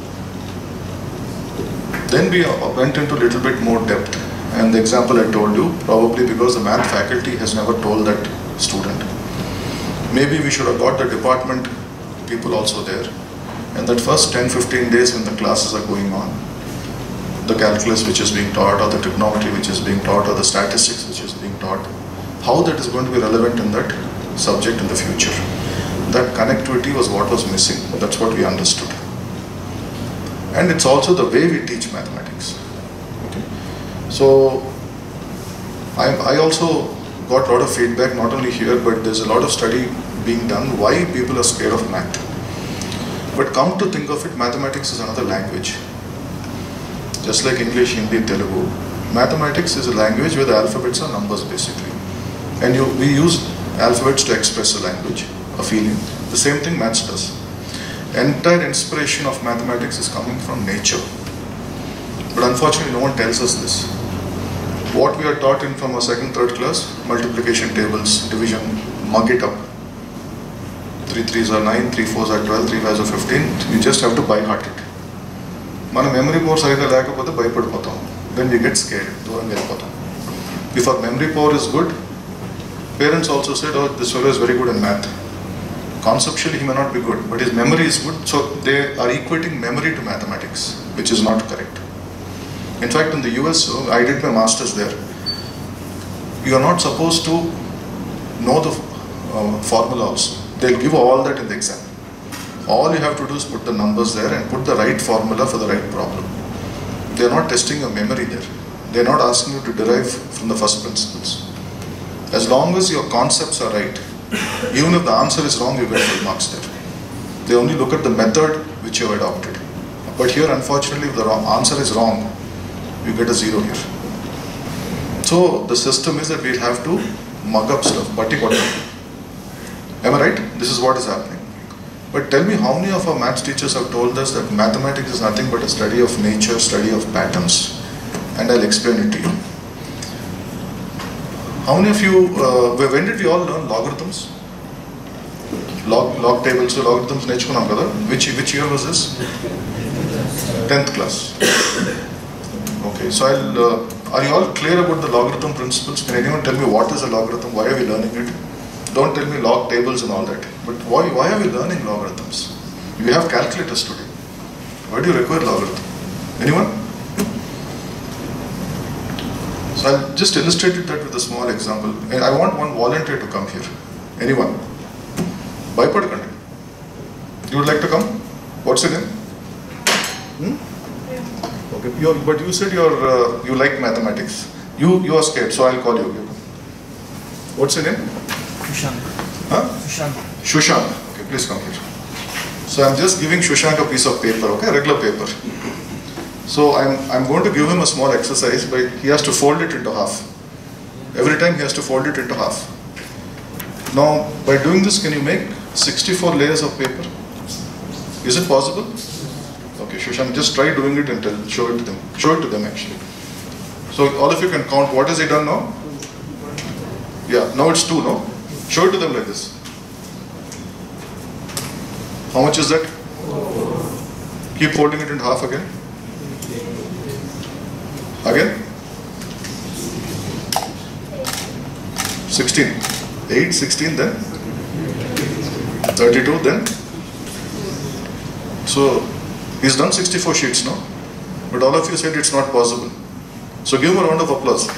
Then we went into a little bit more depth. And the example I told you, probably because the math faculty has never told that student. Maybe we should have got the department people also there. And that first ten to fifteen days when the classes are going on, the calculus which is being taught, or the trigonometry which is being taught, or the statistics which is being taught, how that is going to be relevant in that subject in the future. That connectivity was what was missing. That's what we understood. And it's also the way we teach mathematics. Okay. So I, I also got a lot of feedback, not only here, but there's a lot of study being done why people are scared of math. But come to think of it, mathematics is another language. Just like English, Hindi, Telugu, mathematics is a language where the alphabets are numbers basically. And you, we use alphabets to express a language, a feeling. The same thing maths does. Entire inspiration of mathematics is coming from nature. But unfortunately, no one tells us this. What we are taught in from our second, third class, multiplication tables, division, mug it up. Three threes are nine, three fours are twelve, three fives are fifteen. You just have to by heart it. Mana memory power sariga lekapothe bhayapadipotam. Then we get scared. Duram vellipotam. If our memory power is good, parents also said, oh, this fellow is very good in math. Conceptually he may not be good, but his memory is good. So they are equating memory to mathematics, which is not correct. In fact, in the U S, I did my master's there. You are not supposed to know the uh, formula also. They'll give all that in the exam. All you have to do is put the numbers there and put the right formula for the right problem. They're not testing your memory there. They're not asking you to derive from the first principles. As long as your concepts are right, even if the answer is wrong, you get full marks there. They only look at the method which you have adopted. But here, unfortunately, if the wrong answer is wrong, you get a zero here. So the system is that we'll have to mug up stuff. Am I right? This is what is happening. But tell me, how many of our maths teachers have told us that mathematics is nothing but a study of nature, study of patterns? And I'll explain it to you. How many of you, uh, when did we all learn logarithms? Log, log tables, so logarithms nechukunnam kada. Which, which year was this? tenth class. Okay, so I'll, uh, are you all clear about the logarithm principles? Can anyone tell me what is a logarithm? Why are we learning it? Don't tell me log tables and all that. But why, why are we learning logarithms? We have calculators today. Why do you require logarithm? Anyone? So I'll just illustrate that with a small example. And I want one volunteer to come here. Anyone? Bhaypadakandi. You would like to come? What's your name? Hmm? Okay, you're, but you said you're, uh, you like mathematics. You, you are scared, so I'll call you. What's your name?
Shushank.
Huh?
Shushank.
Shushank. Okay, please come here. So I'm just giving Shushank a piece of paper, okay, regular paper. So I'm, I'm going to give him a small exercise, but he has to fold it into half. Every time he has to fold it into half. Now, by doing this, can you make sixty-four layers of paper? Is it possible? Okay, Shushank, just try doing it and tell, show it to them. Show it to them actually. So all of you can count. What has he done now? Yeah, now it's two, no? Show it to them like this. How much is that? Keep folding it in half again. Again? sixteen. eight, sixteen, then? thirty-two, then? So, he's done sixty-four sheets now. But all of you said it's not possible. So give him a round of applause.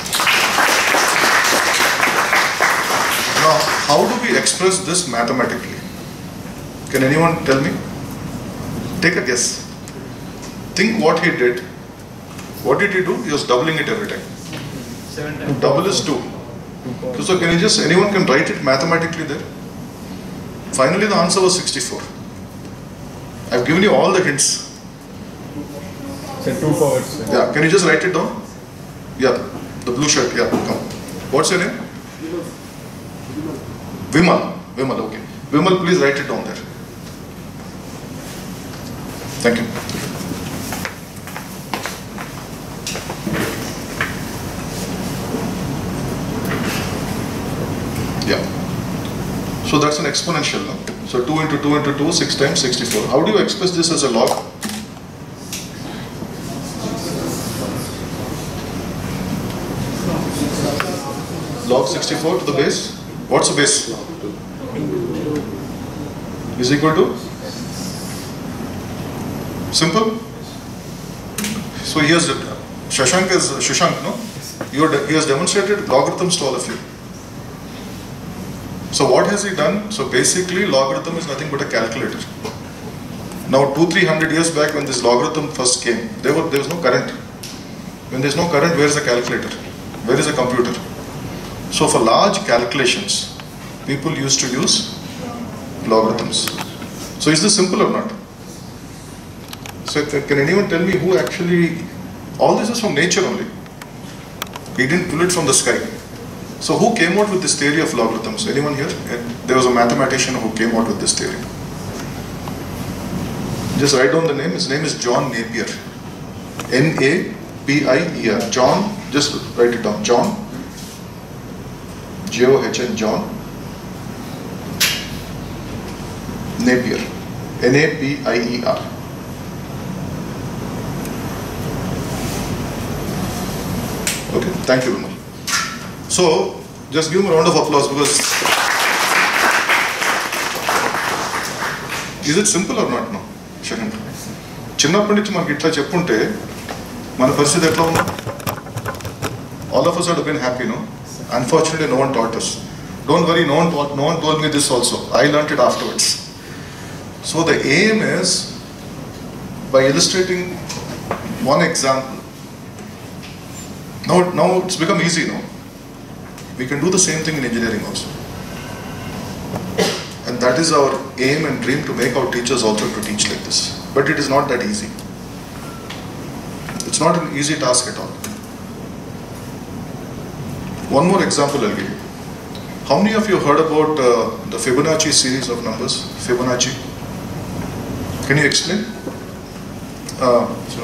Now, how do we express this mathematically? Can anyone tell me? Take a guess. Think what he did. What did he do? He was doubling it every time.
Seven times.
Double is two. So can you just, anyone can write it mathematically there? Finally the answer was sixty-four. I've given you all the hints.
So two forwards.
Yeah, can you just write it down? Yeah, the blue shirt, yeah, come. What's your name? Vimal. Vimal, okay. Vimal, please write it down there. Thank you. Yeah. So that's an exponential, no? So two into two into two, six times sixty-four. How do you express this as a log? Log sixty-four to the base. What's the base? Is equal to? Simple. So he has, Shashank is, Shushank, no? You he has demonstrated logarithms to all of you. So what has he done? So basically logarithm is nothing but a calculator. Now two, three hundred years back when this logarithm first came, there, were, there was no current. When there is no current, where is the calculator? Where is the computer? So for large calculations, people used to use logarithms. So is this simple or not? So can anyone tell me who actually, all this is from nature only. He didn't pull it from the sky. So who came out with this theory of logarithms? Anyone here? There was a mathematician who came out with this theory. Just write down the name. His name is John Napier. N A P I E R. John, just write it down. John. J O H N. John Napier. N A P I E R. Okay, thank you very much. So, just give him a round of applause because is it simple or not? No, Sharan. చిన్నప్పటి నుంచి మనకి ఇట్లా చెప్పుంటే మన పరిస్థితి ఎట్లా ఉంది? All of us would have been happy, no? Unfortunately, no one taught us. Don't worry, no one taught, no one told me this also. I learnt it afterwards. So the aim is, by illustrating one example, now, now it's become easy, no? We can do the same thing in engineering also. And that is our aim and dream, to make our teachers also to teach like this. But it is not that easy. It's not an easy task at all. One more example I'll give you. How many of you heard about uh, the Fibonacci series of numbers? Fibonacci? Can you explain? Uh,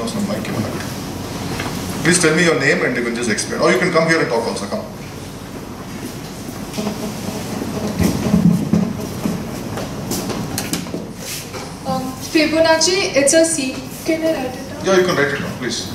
Please tell me your name and you can just explain. Or you can come here and talk also. Come.
Fibonacci, it's a C. Can I write it down?
Yeah, you can write it down, please.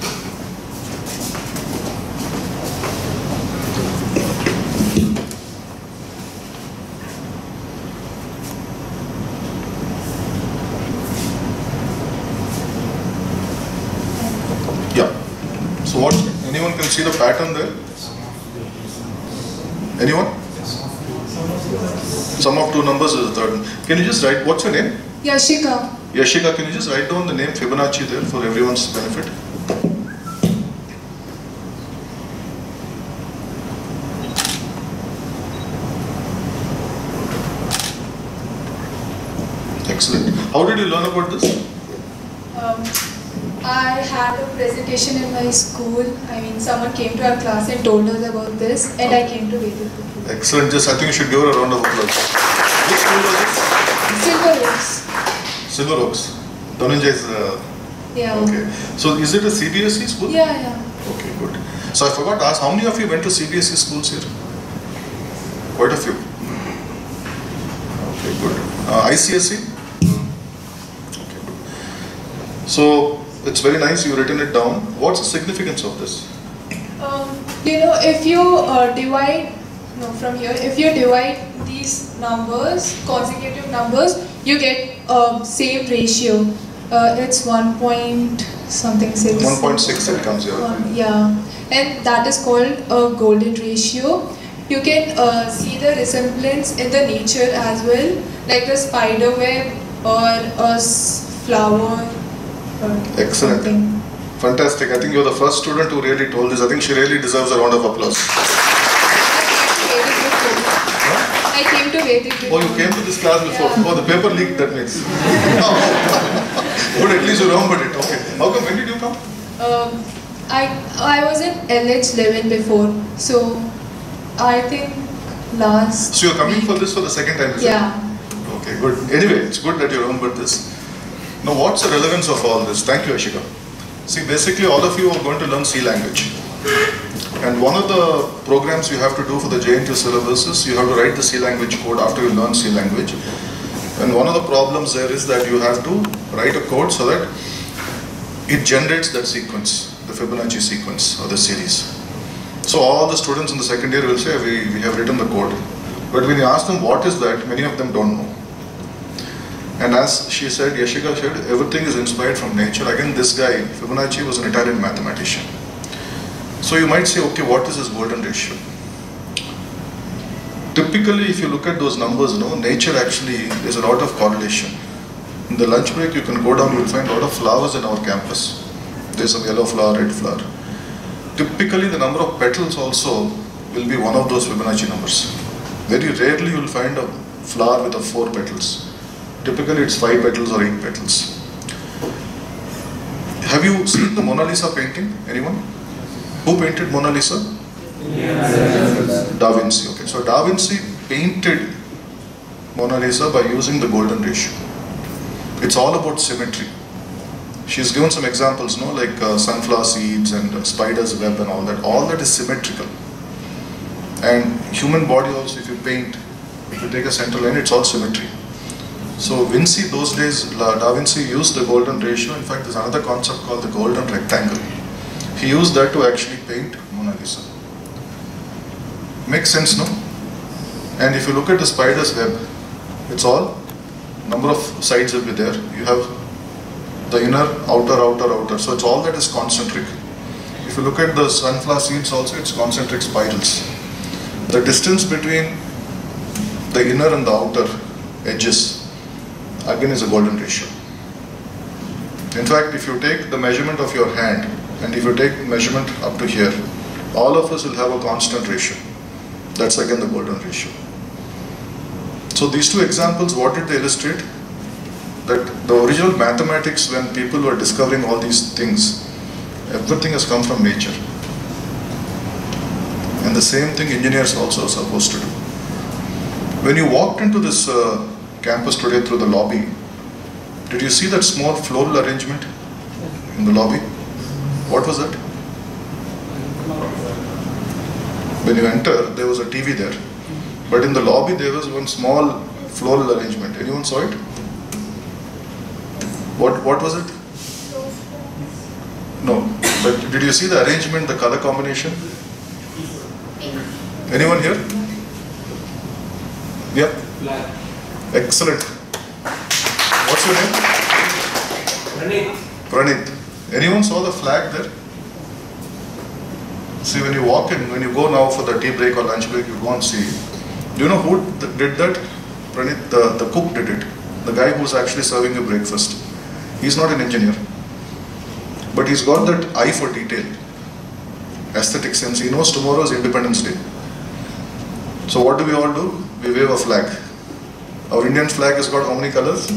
Yeah. So what? Anyone can see the pattern there? Anyone? Sum of two numbers is the third one. Can you just write, what's your name?
Yashika.
Yashika, can you just write down the name Fibonacci there for everyone's benefit? Excellent. How did you learn about this?
Um, I had a presentation in my school. I mean, someone came to our class and told us about this, and I came to VEDIC.
Excellent. Just, I think you should give her a round of applause. Which school was it?
Silver Oaks.
Silver Oaks. Dhananjay is. Uh,
Yeah.
okay. So is it a C B S E school?
Yeah, yeah.
Okay, good. So I forgot to ask, how many of you went to C B S E schools here? Quite a few. Okay, good. Uh, I C S E? Okay, good. So it's very nice you've written it down. What's the significance of this?
Um, you know, if you uh, divide, no, from here, if you divide these numbers, consecutive numbers, you get uh, same ratio. Uh, it's one point something six.
one point six it comes here.
One, yeah, and that is called a golden ratio. You can uh, see the resemblance in the nature as well, like a spider web or a s- flower. Or
Excellent.
something.
Fantastic. I think you're the first student who really told this. I think she really deserves a round of applause.
I came to VEDIC before.
Oh, you came to this class before?
Yeah.
Oh, the paper leaked, that means. But at least you remembered it. Okay. How come? When did you come?
Um, I I was in L H eleven before, so I think last.
So you're coming
week.
for this for the second time, is
Yeah.
it? Okay, good. Anyway, it's good that you remembered this. Now, what's the relevance of all this? Thank you, Ashika. See, basically, all of you are going to learn C language. And one of the programs you have to do for the J N T U syllabus is you have to write the C language code after you learn C language. And one of the problems there is that you have to write a code so that it generates that sequence, the Fibonacci sequence or the series. So all the students in the second year will say, we, we have written the code. But when you ask them what is that, many of them don't know. And as she said, Yashika said, everything is inspired from nature. Again, this guy, Fibonacci, was an Italian mathematician. So you might say, okay, what is this golden ratio? Typically, if you look at those numbers, you know, nature actually, there's a lot of correlation. In the lunch break, you can go down, you'll find a lot of flowers in our campus. There's some yellow flower, red flower. Typically, the number of petals also will be one of those Fibonacci numbers. Very rarely you'll find a flower with a four petals. Typically, it's five petals or eight petals. Have you seen the Mona Lisa painting? Anyone? Who painted Mona Lisa? Da Vinci. Okay, so Da Vinci painted Mona Lisa by using the golden ratio. It's all about symmetry. She's given some examples, no, like uh, sunflower seeds and uh, spider's web and all that. All that is symmetrical. And human body also, if you paint, if you take a central line, it's all symmetry. So Vinci, those days, Da Vinci used the golden ratio. In fact, there's another concept called the golden rectangle. He used that to actually paint Mona Lisa. Makes sense, no? And if you look at the spider's web, it's all, number of sides will be there. You have the inner, outer, outer, outer. So it's all that is concentric. If you look at the sunflower seeds also, it's concentric spirals. The distance between the inner and the outer edges, again, is a golden ratio. In fact, if you take the measurement of your hand, and if you take measurement up to here, all of us will have a constant ratio. That's again the golden ratio. So these two examples, what did they illustrate? That the original mathematics, when people were discovering all these things, everything has come from nature. And the same thing engineers also are supposed to do. When you walked into this uh, campus today through the lobby, did you see that small floral arrangement in the lobby? What was that? When you enter, there was a T V there. But in the lobby, there was one small floral arrangement. Anyone saw it? What, what was it? No, but did you see the arrangement, the color combination? Anyone here? Yeah? Excellent. What's your name?
Pranit.
Pranit. Anyone saw the flag there? See, when you walk in, when you go now for the tea break or lunch break, you go and see. Do you know who th did that? Pranit, the, the cook did it. The guy who's actually serving you breakfast. He's not an engineer. But he's got that eye for detail. Aesthetic sense. He knows tomorrow is Independence Day. So what do we all do? We wave a flag. Our Indian flag has got how many colors?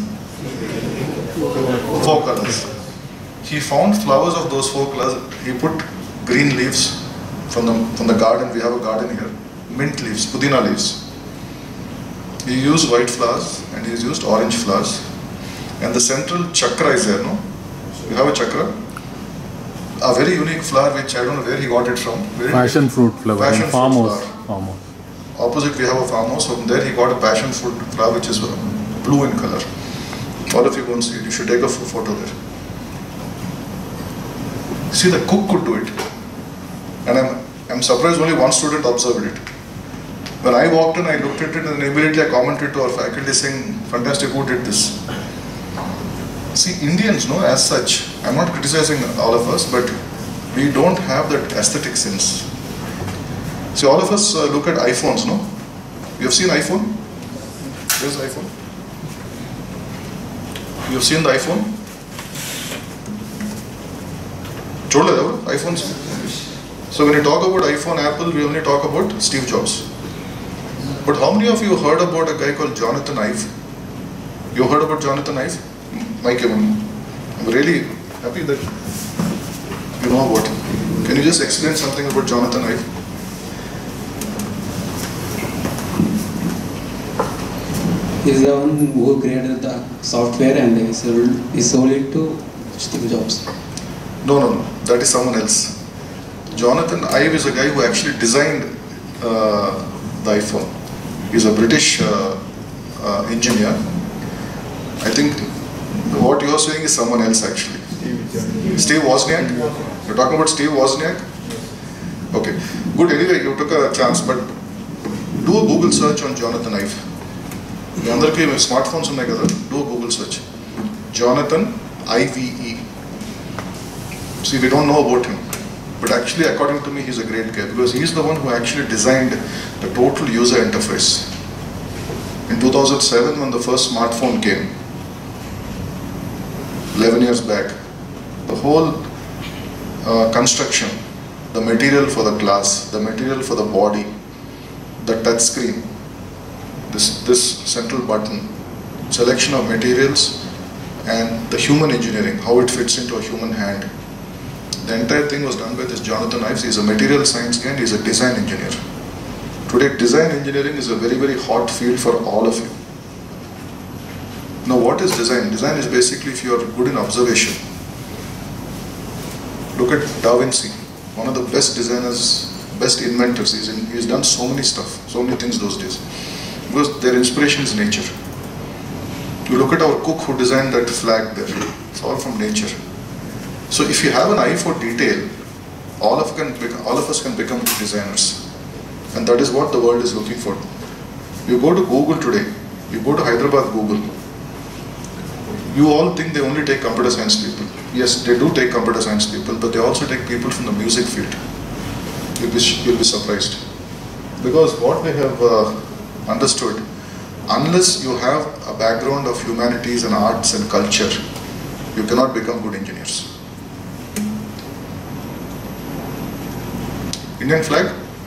Four colors. He found flowers of those four colors. He put green leaves from the, from the garden. We have a garden here. Mint leaves, pudina leaves. He used white flowers and he's used orange flowers. And the central chakra is there, no? You have a chakra? A very unique flower which I don't know where he got it from. Very
Passion fruit flower.
Passion
Farmhouse.
fruit flower.
Farmhouse.
Opposite we have a farmhouse. From there he got a passion fruit flower which is blue in color. All of you go and see it. You should take a photo there. See, the cook could do it. And I'm, I'm surprised only one student observed it. When I walked in, I looked at it and immediately I commented to our faculty saying, fantastic, who did this? See, Indians, no, as such, I'm not criticizing all of us, but we don't have that aesthetic sense. See, all of us uh, look at iPhones, no? You have seen iPhone? Where's the iPhone? You have seen the iPhone? Chola, iPhones. So when you talk about iPhone, Apple, we only talk about Steve Jobs. But how many of you heard about a guy called Jonathan Ive? You heard about Jonathan Ive? Mike, I'm really happy that you know about him. Can you just explain something about Jonathan Ive?
He's the one who created the software and he sold, he sold it to Steve Jobs.
No, no, no. That is someone else. Jonathan Ive is a guy who actually designed uh, the iPhone. He's a British uh, uh, engineer. I think what you are saying is someone else actually. Steve Wozniak? You're talking about Steve Wozniak? Okay. Good, anyway, you took a chance, but do a Google search on Jonathan Ive. మీ అందరికీ smartphones ఉన్నాయి కదా, do a Google search. Jonathan I V E. See, we don't know about him. But actually, according to me, he's a great guy because he's the one who actually designed the total user interface. In two thousand seven, when the first smartphone came, eleven years back, the whole uh, construction, the material for the glass, the material for the body, the touch screen, this, this central button, selection of materials, and the human engineering, how it fits into a human hand. The entire thing was done by this Jonathan Ive. He's a material science guy and he's a design engineer. Today, design engineering is a very, very hot field for all of you. Now, what is design? Design is basically if you are good in observation. Look at Da Vinci, one of the best designers, best inventors. He's, in, he's done so many stuff, so many things those days. Because their inspiration is nature. You look at our cook who designed that flag there. It's all from nature. So if you have an eye for detail, all of, can, all of us can become designers. And that is what the world is looking for. You go to Google today, you go to Hyderabad Google, you all think they only take computer science people. Yes, they do take computer science people, but they also take people from the music field. You'll be, you'll be surprised. Because what they have uh, understood, unless you have a background of humanities and arts and culture, you cannot become good engineers. Indian flag.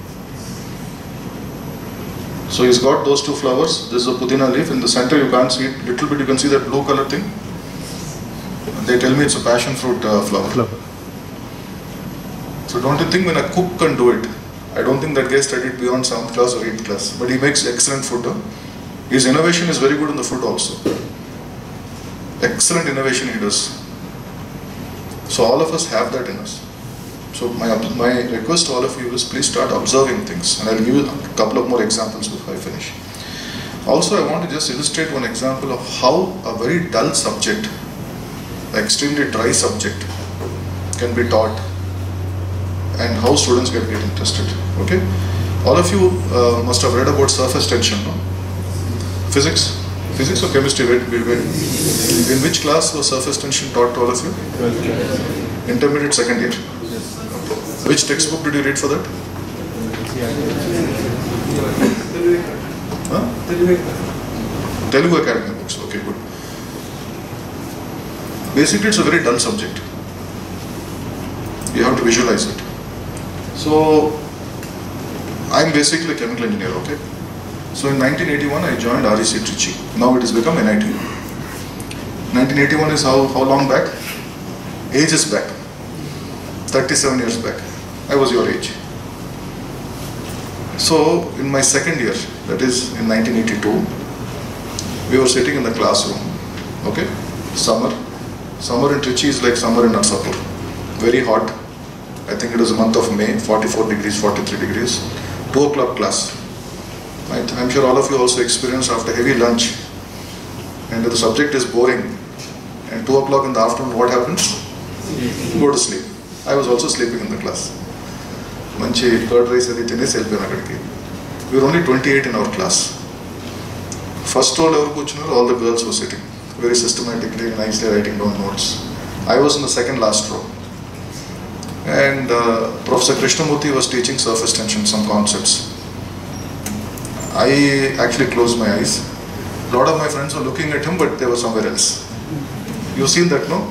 So he's got those two flowers. This is a pudina leaf. In the center you can't see it. Little bit you can see that blue color thing. They tell me it's a passion fruit uh, flower. flower. So don't you think when a cook can do it, I don't think that guy studied beyond seventh class or eighth class. But he makes excellent food. Huh? His innovation is very good in the food also. Excellent innovation he does. So all of us have that in us. So my, my request to all of you is please start observing things, and I'll give you a couple of more examples before I finish. Also, I want to just illustrate one example of how a very dull subject an extremely dry subject can be taught and how students get, get interested. Okay? All of you uh, must have read about surface tension, no? Physics? Physics or chemistry? Wait, wait, wait. In which class was surface tension taught to all of you? Intermediate second year. Which textbook did you read for that? Huh? Telugu Academy books. Okay, good. Basically, it's a very dull subject. You have to visualize it. So, I'm basically a chemical engineer, okay? So in nineteen eighty-one, I joined R E C Trichy. Now it has become N I T. nineteen eighty-one is how, how long back? Ages back. thirty-seven years back. I was your age. So in my second year, that is in nineteen eighty-two, we were sitting in the classroom, okay? Summer. Summer in Trichy is like summer in Narsapur. Very hot. I think it was the month of May, forty-four degrees, forty-three degrees. two o'clock class. I'm sure all of you also experienced after heavy lunch and the subject is boring and two o'clock in the afternoon, what happens? Go to sleep. I was also sleeping in the class. Manchi curd rice adi tine selpena kadiki. We were only twenty-eight in our class. First row level kuchunaru, all the girls were sitting very systematically, nicely writing down notes. I was in the second last row. And uh, Professor Krishnamurthy was teaching surface tension, some concepts. I actually closed my eyes. A lot of my friends were looking at him, but they were somewhere else. You've seen that, no?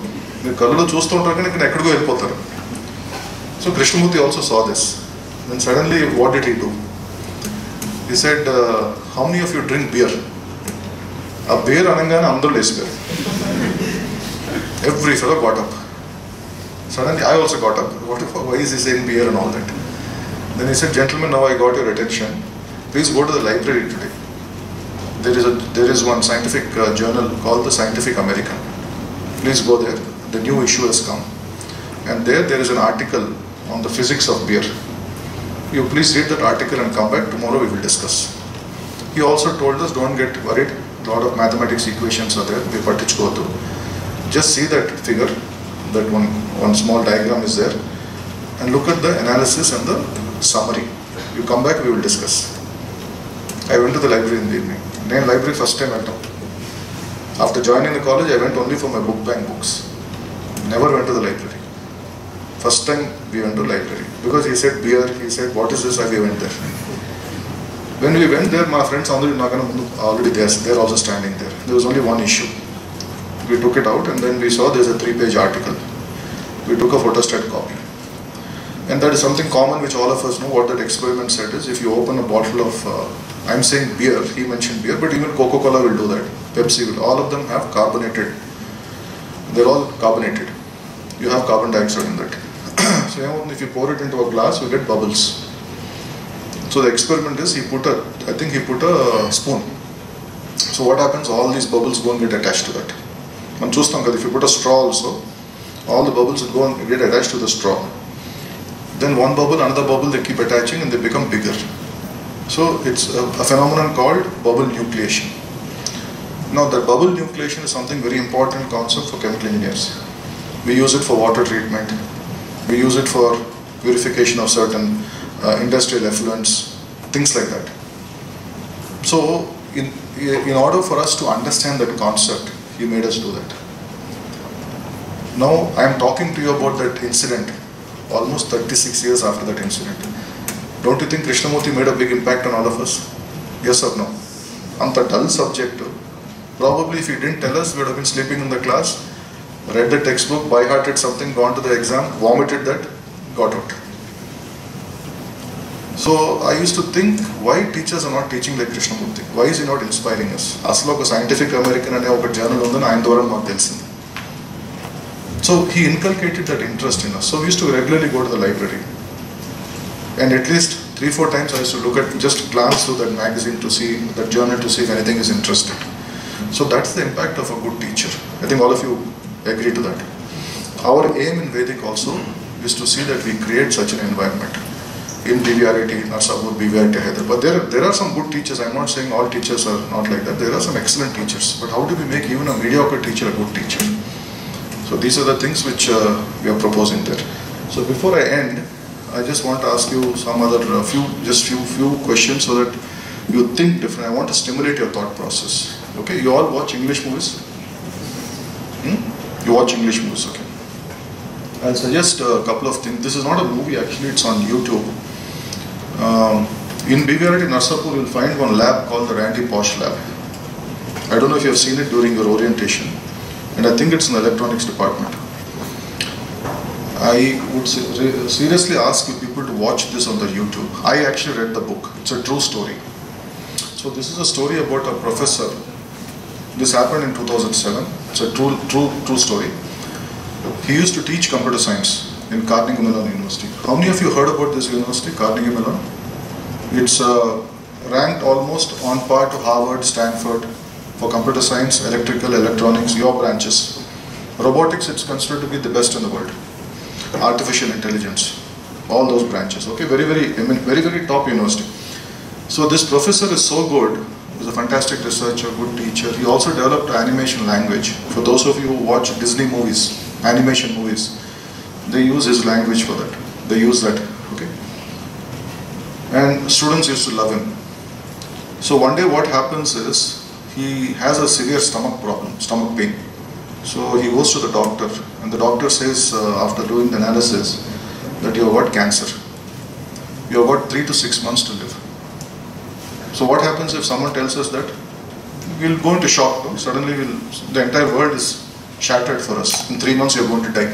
So Krishnamurthy also saw this. Then suddenly, what did he do? He said, uh, how many of you drink beer? A beer anangana andaru lesparu. Every fellow got up. Suddenly, I also got up. What if, why is he saying beer and all that? Then he said, gentlemen, now I got your attention. Please go to the library today. There is a there is one scientific uh, journal called the Scientific American. Please go there. The new issue has come, and there there is an article on the physics of beer. You please read that article and come back. Tomorrow we will discuss. He also told us, don't get worried. A lot of mathematics equations are there. We partichkodu. Just see that figure. That one one small diagram is there, and look at the analysis and the summary. You come back. We will discuss. I went to the library in the evening. Then library first time I went. After joining the college, I went only for my book bank books. Never went to the library. First time we went to the library. Because he said beer, he said what is this, and we went there. When we went there, my friends already there, they're also standing there. There was only one issue. We took it out and then we saw there's a three page article. We took a photostat copy. And that is something common which all of us know. What that experiment said is, if you open a bottle of, uh, I'm saying beer, he mentioned beer, but even Coca-Cola will do that, Pepsi will, all of them have carbonated, they're all carbonated. You have carbon dioxide in that. So if you pour it into a glass, you get bubbles. So the experiment is, he put a, I think he put a spoon. So what happens, all these bubbles go and get attached to that. If you put a straw also, all the bubbles will go and get attached to the straw. Then one bubble, another bubble, they keep attaching and they become bigger. So it's a, a phenomenon called bubble nucleation. Now that bubble nucleation is something very important concept for chemical engineers. We use it for water treatment. We use it for purification of certain uh, industrial effluents, things like that. So in, in order for us to understand that concept, he made us do that. Now I am talking to you about that incident almost thirty-six years after that incident. Don't you think Krishnamurthy made a big impact on all of us? Yes or no? On the dull subject, probably if he didn't tell us, we would have been sleeping in the class, read the textbook, by-hearted something, gone to the exam, vomited that, got out. So I used to think, why teachers are not teaching like Krishnamurthy? Why is he not inspiring us? Aslo a Scientific American ane oka journal undi na ayan dwara maaku telisindi. So he inculcated that interest in us. So we used to regularly go to the library. And at least three, four times I used to look at, just glance through that magazine to see, that journal to see if anything is interesting. So that's the impact of a good teacher. I think all of you agree to that. Our aim in Vedic also is to see that we create such an environment. In B V R I T, Narsapur, B V R I T, Hyderabad. But there, there are some good teachers. I'm not saying all teachers are not like that. There are some excellent teachers. But how do we make even a mediocre teacher a good teacher? So these are the things which uh, we are proposing there. So before I end, I just want to ask you some other uh, few, just few few questions so that you think different. I want to stimulate your thought process. Okay, you all watch English movies? Hmm? You watch English movies, okay. I'll suggest a couple of things. This is not a movie actually, it's on YouTube. Um, in B V R T Narsapur, you'll find one lab called the Randy Posh Lab. I don't know if you have seen it during your orientation. And I think it's in the electronics department. I would se seriously ask you people to watch this on the YouTube. I actually read the book. It's a true story. So this is a story about a professor. This happened in two thousand seven. It's a true, true, true story. He used to teach computer science in Carnegie Mellon University. How many of you heard about this university, Carnegie Mellon? It's uh, ranked almost on par to Harvard, Stanford for computer science, electrical, electronics, your branches. Robotics, it's considered to be the best in the world. Artificial intelligence, all those branches. Okay, very, very, I mean, very, very top university. So this professor is so good. He's a fantastic researcher, good teacher. He also developed an animation language. For those of you who watch Disney movies, animation movies, they use his language for that. They use that, okay? And students used to love him. So one day what happens is, he has a severe stomach problem, stomach pain. So he goes to the doctor, and the doctor says, uh, after doing the analysis, that you have got cancer. You have got three to six months to live. So what happens if someone tells us that? We'll go into shock. No? Suddenly we'll, the entire world is shattered for us. In three months you're going to die.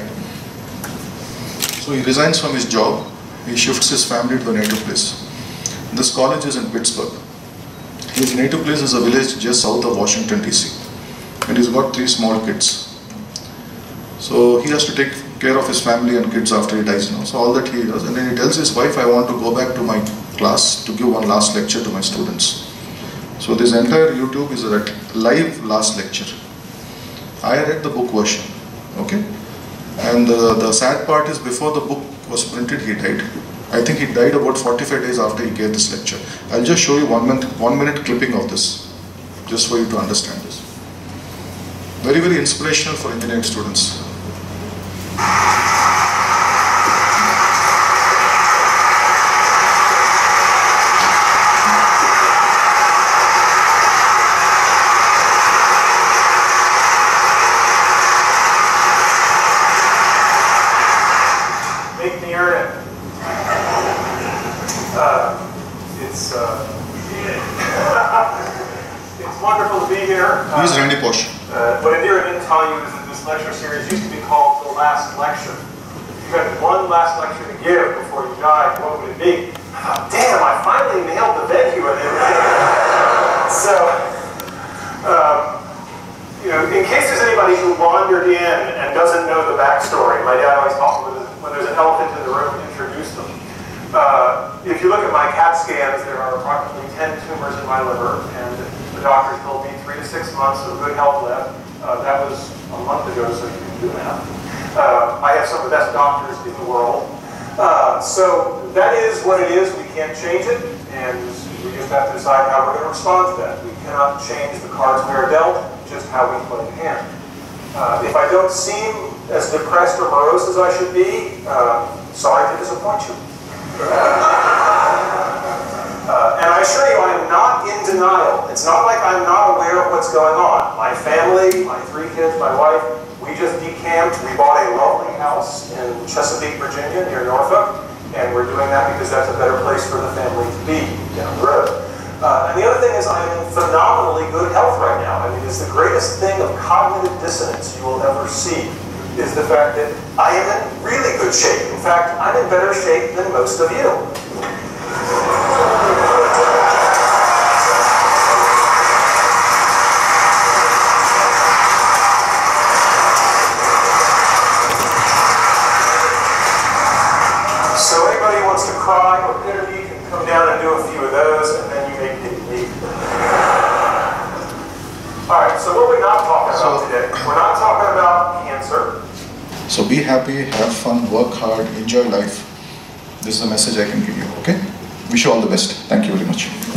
So he resigns from his job. He shifts his family to the native place. This college is in Pittsburgh. His native place is a village just south of Washington D C. And he's got three small kids. So he has to take care of his family and kids after he dies now. So all that he does. And then he tells his wife, I want to go back to my class to give one last lecture to my students. So this entire YouTube is a live last lecture. I read the book version. Okay. And the, the sad part is before the book was printed, he died. I think he died about forty-five days after he gave this lecture. I'll just show you one minute, one minute clipping of this, just for you to understand this. Very, very inspirational for engineering students.
Make me earn it. Uh, it's uh, it's wonderful to be here. Uh,
He's Randy Posh.
Uh, what Indira didn't tell you is that this lecture series used to be called The Last Lecture. If you had one last lecture to give before you died, what would it be? Oh, damn, I finally nailed the venue and everything. So, um, you know, in case there's anybody who wandered in and doesn't know the backstory, my dad always taught me when there's an elephant in the room, introduce them. Uh, if you look at my CAT scans, there are approximately ten tumors in my liver, and the doctors told me three to six months of good health left. Uh, that was a month ago, so you can do that. Uh, I have some of the best doctors in the world. Uh, so that is what it is. We can't change it, and we just have to decide how we're going to respond to that. We cannot change the cards we are dealt, just how we play the hand. Uh, if I don't seem as depressed or morose as I should be, uh, sorry to disappoint you. Uh, and I assure you, I am not in denial. It's not like I'm not aware of what's going on. My family, my three kids, my wife, we just decamped. We bought a lovely house in Chesapeake, Virginia, near Norfolk, and we're doing that because that's a better place for the family to be down the road. Uh, and the other thing is I'm in phenomenally good health right now. I mean, it's the greatest thing of cognitive dissonance you will ever see is the fact that I am in really good shape. In fact, I'm in better shape than most of you. So anybody who wants to cry or pity me can come down and do a few of those, and then you may pity me. All right, so what we're not talking about
So-
today, we're not talking about cancer.
So be happy, have fun, work hard, enjoy life. This is the message I can give you, okay? Wish you all the best. Thank you very much.